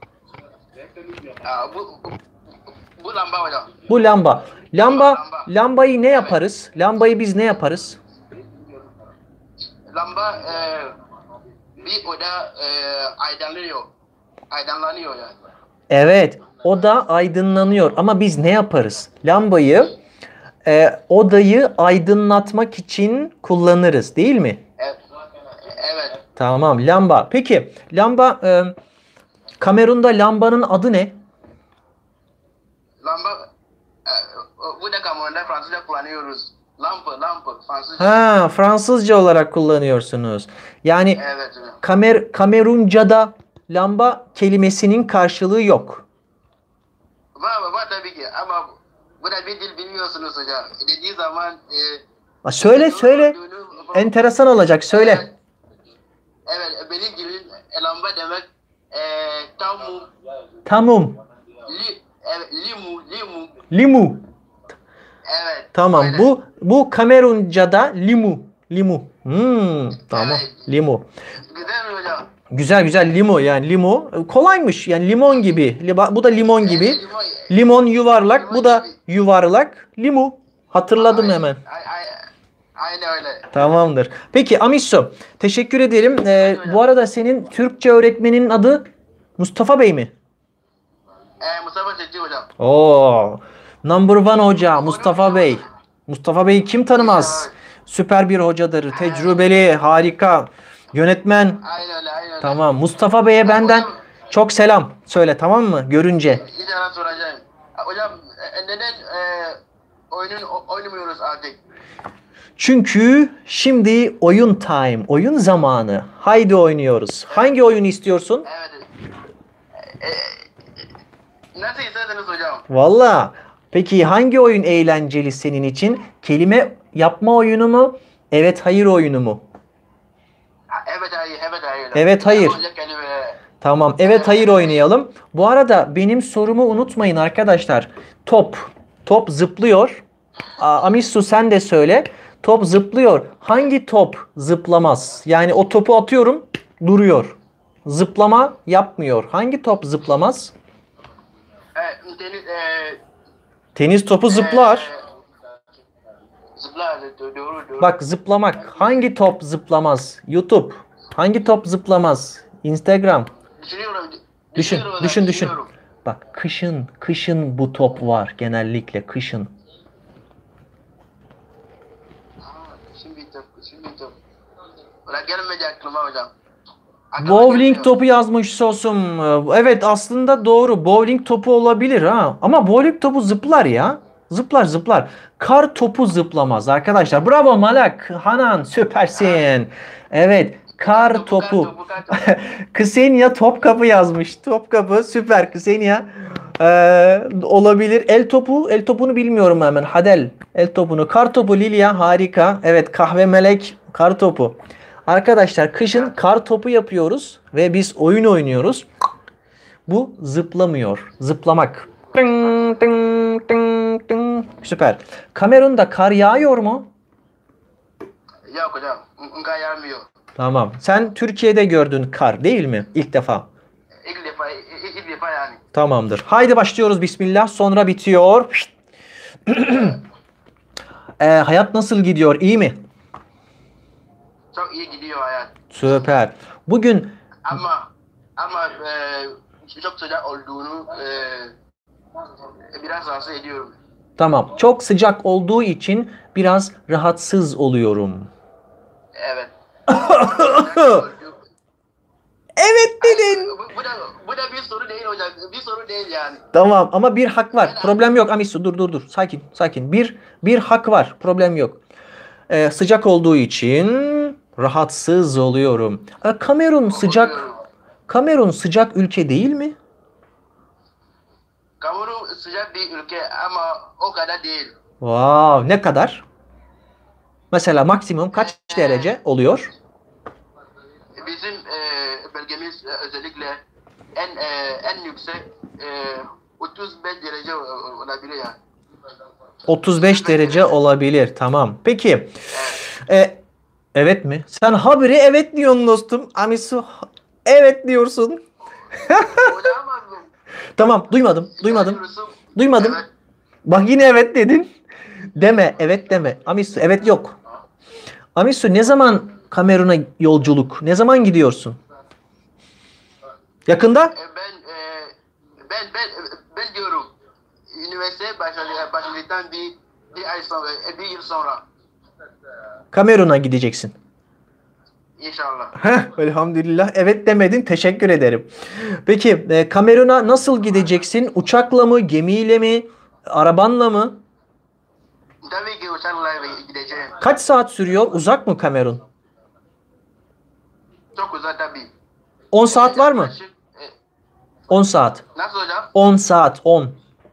Bu lamba hocam. Bu lamba. Lambayı ne yaparız? Lambayı biz ne yaparız? Lamba bir oda aydınlanıyor yani. Evet, oda aydınlanıyor ama biz ne yaparız? Lambayı odayı aydınlatmak için kullanırız, değil mi? Evet. Tamam, lamba. Peki, lamba Kamerun'da lambanın adı ne? Lamba bu da Kamerun'da Fransızca kullanıyoruz. Lampa Fransızca. Ha, Fransızca olarak kullanıyorsunuz. Yani Evet hocam. Kamerunca'da lamba kelimesinin karşılığı yok. Var tabii ki ama bu da bir dil bilmiyorsunuz hocam. Dediği zaman Söyle. Enteresan olacak. Söyle. Evet benim dilim lamba demek Tamam. limu. Limu. Evet. Tamam. Aynen. Bu Kamerunca'da limu. Tamam. Evet. Limu. Güzel mi hocam? Güzel limu yani limu. Kolaymış yani limon gibi. Bu da limon gibi. Limon- Limon yuvarlak. Limon Bu da gibi. yuvarlak. Limu. Hatırladım hemen. Aynen öyle. Tamamdır. Peki Amisso, teşekkür ederim. Bu arada senin Türkçe öğretmeninin adı Mustafa Bey mi? Mustafa Seçi hocam. Oo, number one hoca Mustafa Bey. Mustafa Bey'i kim tanımaz? Süper bir hocadır. Tecrübeli, harika. Yönetmen. Aynen öyle. Tamam. Mustafa Bey'e benden çok selam söyle, tamam mı? Görünce. İnşallah soracağım. Hocam neden oynamıyoruz artık? Çünkü şimdi oyun time, oyun zamanı. Haydi oynuyoruz. Hangi oyunu istiyorsun? Evet. Nasıl isterseniz hocam? Valla. Peki hangi oyun eğlenceli senin için? Kelime yapma oyunu mu? Evet hayır oyunu mu? Evet hayır. Evet, hayır. Hocam kelime. Tamam. Evet hayır oynayalım. Bu arada benim sorumu unutmayın arkadaşlar. Top zıplıyor. Amissu sen de söyle. Top zıplıyor. Hangi top zıplamaz? Yani o topu atıyorum, duruyor. Zıplama yapmıyor. Hangi top zıplamaz? Tenis, Tenis topu zıplar. zıplar, doğru. Bak zıplamak. Hangi top zıplamaz? YouTube. Hangi top zıplamaz? Instagram. Düşünüyorum. Düşün, Düşünüyorum, düşün. düşünüyorum. Bak kışın bu top var genellikle kışın. Şimdi top. Ulan gelmedi aklıma hocam. Bowling topu yazmış Sosum. Evet aslında doğru. Bowling topu olabilir ha. Ama bowling topu zıplar ya. Zıplar. Kar topu zıplamaz arkadaşlar. Bravo Malak. Hanan süpersin. Evet. Kar topu. Ksenia Topkapı yazmış. Topkapı süper Ksenia. Olabilir. El topunu bilmiyorum hemen. Hadel. El topunu. Kar topu Lilia harika. Evet kahve melek kar topu. Arkadaşlar kışın kar topu yapıyoruz ve biz oyun oynuyoruz. Bu zıplamıyor. Zıplamak. Tın, tın, tın, tın. Süper. Kamerun'da kar yağıyor mu? Yok hocam. Enggak yağmıyor. Tamam. Sen Türkiye'de gördün kar değil mi? İlk defa. İlk defa yani. Tamamdır. Haydi başlıyoruz. Bismillah. Sonra bitiyor. Hayat nasıl gidiyor? İyi mi? Çok iyi gidiyor hayat. Süper. Bugün Ama çok sıcak olduğunu biraz rahatsız ediyorum. tamam. Çok sıcak olduğu için biraz rahatsız oluyorum. Evet. Evet dedin. Bu da bir soru değil hocam. Bir soru değil yani. Tamam ama bir hak var. Problem yok Amisu. Dur. Sakin. Bir hak var. Problem yok. Sıcak olduğu için rahatsız oluyorum. Kamerun sıcak ülke değil mi? Kamerun sıcak bir ülke ama o kadar değil. Wow, ne kadar? Mesela maksimum kaç derece oluyor? Bizim bölgemiz özellikle en yüksek 35 derece olabilir yani. 35 derece olabilir. Tamam. Peki. Evet mi? Sen habire evet diyorsun dostum. Amisu evet diyorsun. Hocam Tamam, duymadım. Evet. Bak yine evet dedin. Evet deme. Amisu evet yok. Amisu ne zaman Kamerun'a yolculuk? Ne zaman gidiyorsun? Yakında? Ben diyorum üniversite başladıktan bir ay sonra, bir yıl sonra Kamerun'a gideceksin. inşallah. Elhamdülillah. Evet demedin. Teşekkür ederim. Peki Kamerun'a nasıl gideceksin? Uçakla mı? Gemiyle mi? Arabanla mı? Tabii ki uçakla gideceğim. Kaç saat sürüyor? Uzak mı Kamerun? Çok uzak tabii. 10 saat var mı? Yaklaşık, 10 saat. nasıl hocam? 10 saat. 10.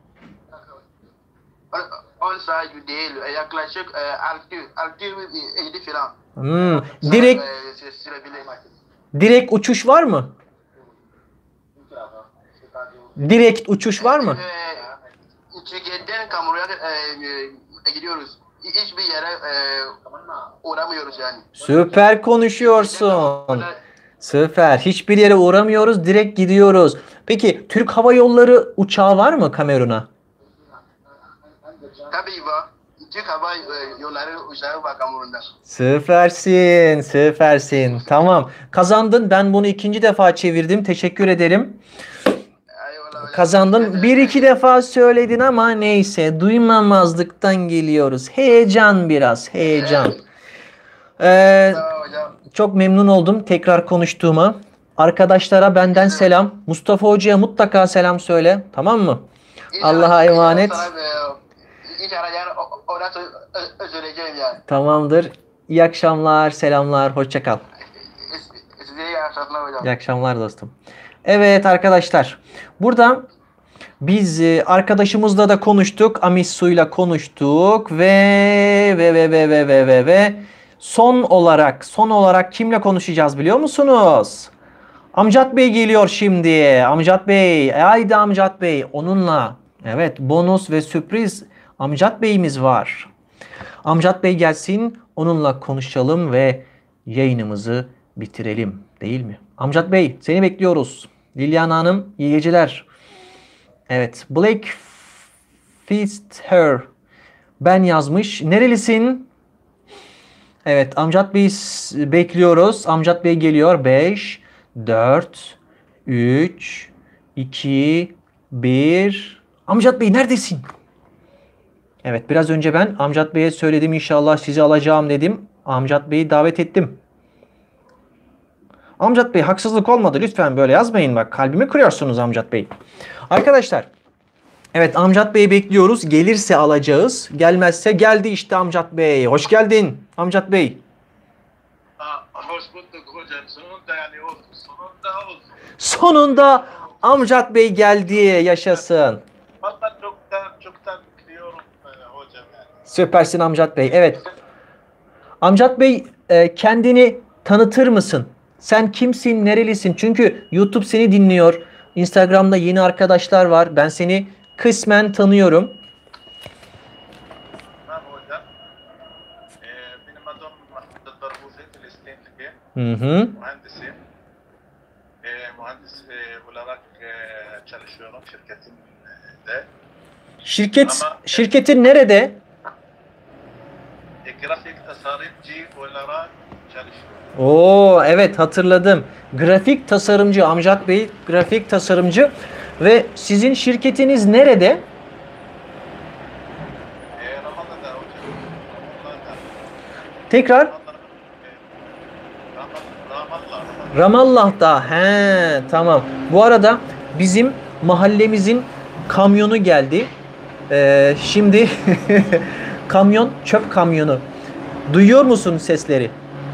10 saat değil. Yaklaşık 6-7 falan. Sürebilir. Direkt uçuş var mı? Direkt uçuş var mı? Türkiye'den Kamerun'a gidiyoruz. Hiçbir yere uğramıyoruz yani. Süper konuşuyorsun. Süper. Hiçbir yere uğramıyoruz. Direkt gidiyoruz. Peki Türk Hava Yolları uçağı var mı Kamerun'a? Tabii var. Türk Hava Yolları uçağı var Kamerun'da. Süpersin. Tamam. Kazandın. Ben bunu ikinci defa çevirdim. Teşekkür ederim. Eyvallah. Kazandın. Bir iki defa söyledin ama neyse. Duymamazlıktan geliyoruz. Heyecan biraz. Heyecan. Tamam hocam. Çok memnun oldum tekrar konuştuğuma. Arkadaşlara benden selam. Mustafa Hoca'ya mutlaka selam söyle. Tamam mı? Allah'a emanet. İnşallah yani ona söyleyeceğim yani. Tamamdır. İyi akşamlar, selamlar, hoşça kal. Size iyi akşamlar hocam. İyi akşamlar dostum. Evet arkadaşlar. Burada biz arkadaşımızla da konuştuk. Amissu'yla konuştuk ve son olarak kimle konuşacağız biliyor musunuz? Amcat Bey geliyor şimdi. Amcat Bey. Haydi Amcat Bey. Onunla. Evet bonus ve sürpriz Amjad Bey'imiz var. Amjad Bey gelsin, onunla konuşalım ve yayınımızı bitirelim, değil mi? Amjad Bey, seni bekliyoruz. Liliana Hanım, iyi geceler. Evet, Blake Feast ben yazmış. Nerelisin? Evet, Amjad Bey bekliyoruz. Amjad Bey geliyor. 5, 4, 3, 2, 1. Amjad Bey neredesin? Evet, biraz önce ben Amjad Bey'e söyledim, inşallah sizi alacağım dedim. Amjad Bey'i davet ettim. Amjad Bey, haksızlık olmadı. Lütfen böyle yazmayın bak. Kalbimi kırıyorsunuz Amjad Bey. Arkadaşlar, evet, Amjad Bey'i bekliyoruz. Gelirse alacağız. Gelmezse geldi işte Amjad Bey. Hoş geldin Amjad Bey. Hoş bulduk hocam. Sonunda yani oldu. Sonunda oldu. Sonunda Amjad Bey geldi. Yaşasın. Valla çoktan biliyorum hocam yani. Süpersin Amjad Bey. Evet. Amjad Bey, kendini tanıtır mısın? Sen kimsin, nerelisin? Çünkü YouTube seni dinliyor. Instagram'da yeni arkadaşlar var. Ben seni kısmen tanıyorum. Merhaba hocam. Benim adım Mahmut Darbuzi, Filistinli. Hı hı. Mühendisim. Mühendis olarak çalışıyorum şirketimde. Şirketin nerede? Grafik tasarımcı olarak çalışıyorum. Oo, evet, hatırladım. Grafik tasarımcı Amjad Bey, grafik tasarımcı ve sizin şirketiniz nerede? Ramallah'da hocam. Ramallah'da. Tekrar? Ramallah. Ramallah'ta. He, tamam. Bu arada bizim mahallemizin kamyonu geldi. Şimdi kamyon, çöp kamyonu. Duyuyor musun sesleri?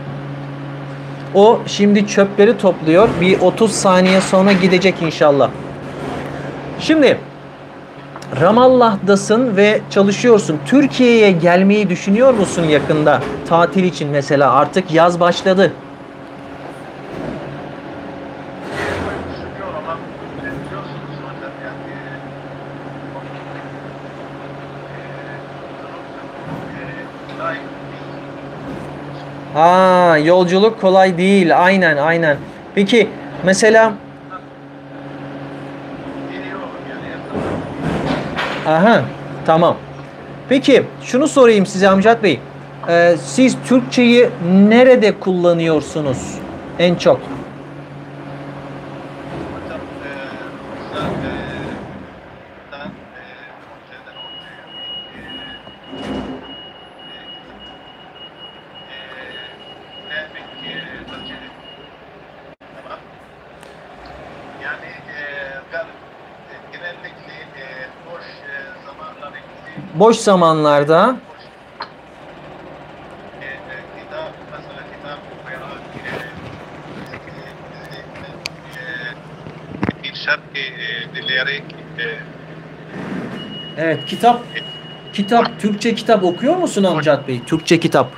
O şimdi çöpleri topluyor. Bir 30 saniye sonra gidecek inşallah. Şimdi Ramallah'dasın ve çalışıyorsun. Türkiye'ye gelmeyi düşünüyor musun yakında? Tatil için mesela, artık yaz başladı. Düşünüyorum ama biliyorsunuz hocam yani Yolculuk kolay değil. Aynen. Peki mesela aha, tamam. Peki şunu sorayım size Amjad Bey. Siz Türkçeyi nerede kullanıyorsunuz en çok? hocam genellikle Boş zamanlarda kitap mesela kitap okuyarak bir şarkı dinleyerek evet, Türkçe kitap okuyor musun Amjad Bey? Türkçe kitap.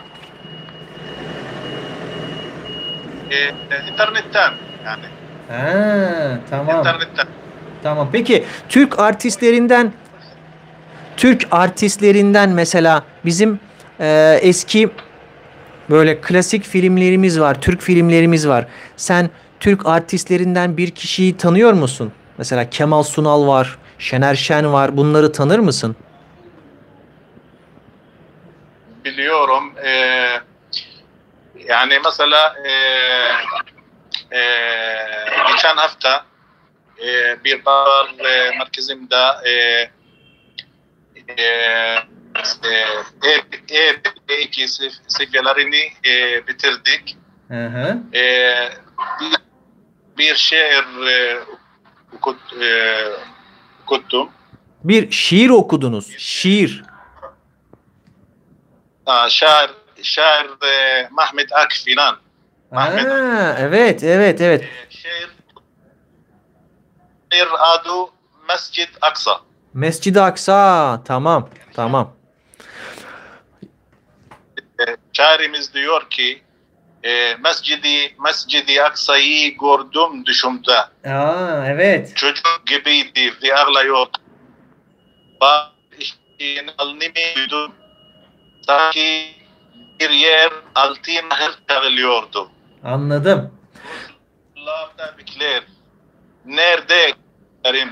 internetten yani Tamam. internetten Tamam. Peki Türk artistlerinden mesela bizim eski böyle klasik filmlerimiz var, Türk filmlerimiz var. Sen Türk artistlerinden bir kişiyi tanıyor musun? Mesela Kemal Sunal var, Şener Şen var. Bunları tanır mısın? biliyorum. Yani mesela geçen hafta bir bar merkezimde iki seviyelerini bitirdik. Hı hı. Bir şiir okuttum. Bir şiir okudunuz. Şiir. Şair Mehmet Akfilan. Evet. Şiir adı Mescid Aksa. Mescid-i Aksa. Tamam. Şairimiz diyor ki Mescid-i Aksa'yı gördüm düşümde. Evet. Çocuk gibiydi ve ağlıyor. Alnimi duydum. Sanki bir yer altın ahır çalıyordu. Anladım. Kulağımda bekler. Nerede Karim?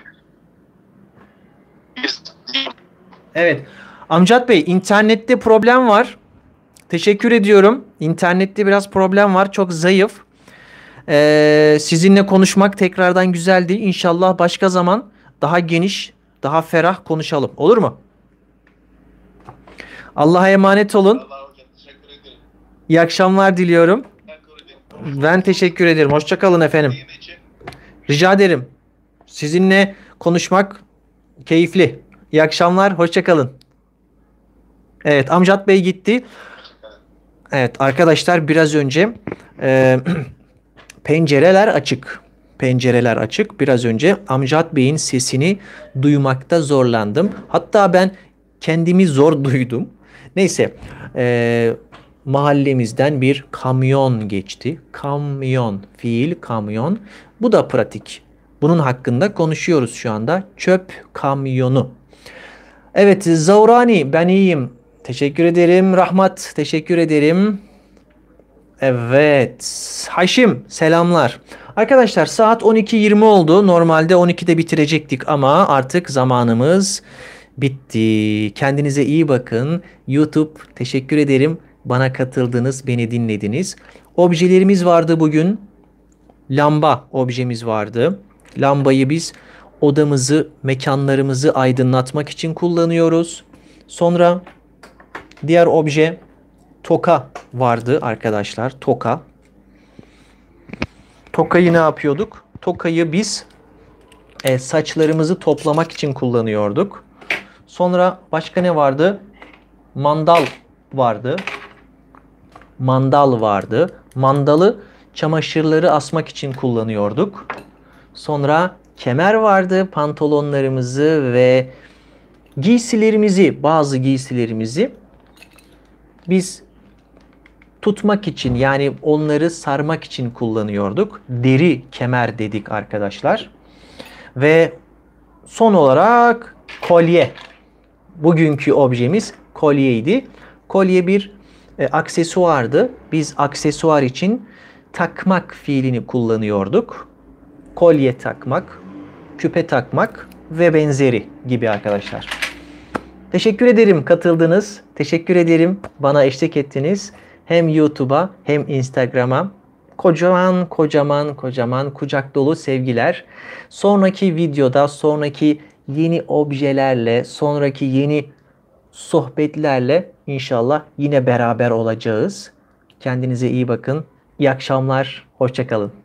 Biz Evet. Amcat Bey, internette problem var. Teşekkür ediyorum. İnternette biraz problem var. Çok zayıf. Sizinle konuşmak tekrardan güzeldi. İnşallah başka zaman daha geniş, daha ferah konuşalım. Olur mu? Allah'a emanet olun. Allah hocam teşekkür ederim. İyi akşamlar diliyorum. Teşekkür ederim. Ben teşekkür ederim. Hoşça kalın efendim. Yayın için. Rica ederim. Sizinle konuşmak keyifli. İyi akşamlar. Hoşça kalın. Evet, Amcat Bey gitti. Evet arkadaşlar, biraz önce pencereler açık. Pencereler açık. Biraz önce Amcat Bey'in sesini duymakta zorlandım. Hatta ben kendimi zor duydum. Neyse, mahallemizden bir kamyon geçti. Kamyon, fiil kamyon. Bu da pratik. Bunun hakkında konuşuyoruz şu anda. Çöp kamyonu. Evet, Zaurani, ben iyiyim. Teşekkür ederim. Rahmat, teşekkür ederim. Evet. Haşim, selamlar. Arkadaşlar, saat 12:20 oldu. Normalde 12'de bitirecektik ama artık zamanımız bitti. Kendinize iyi bakın. YouTube, teşekkür ederim. Bana katıldınız, beni dinlediniz. Objelerimiz vardı bugün. Lamba objemiz vardı. Lambayı biz odamızı, mekanlarımızı aydınlatmak için kullanıyoruz. Sonra diğer obje toka vardı arkadaşlar. Toka. Tokayı ne yapıyorduk? Tokayı biz saçlarımızı toplamak için kullanıyorduk. Sonra başka ne vardı? Mandal vardı. Mandal vardı. Mandalı çamaşırları asmak için kullanıyorduk. Sonra kemer vardı. Pantolonlarımızı ve giysilerimizi, bazı giysilerimizi biz tutmak için, yani onları sarmak için kullanıyorduk. Deri kemer dedik arkadaşlar. Ve son olarak kolye. Bugünkü objemiz kolyeydi. Kolye bir aksesuardı. Biz aksesuar için takmak fiilini kullanıyorduk. Kolye takmak, küpe takmak ve benzeri gibi arkadaşlar. Teşekkür ederim katıldınız. Teşekkür ederim bana eşlik ettiniz. Hem YouTube'a hem Instagram'a. Kocaman kocaman kocaman kucak dolu sevgiler. Sonraki videoda, sonraki yeni objelerle, sonraki yeni sohbetlerle inşallah yine beraber olacağız. Kendinize iyi bakın. İyi akşamlar. Hoşça kalın.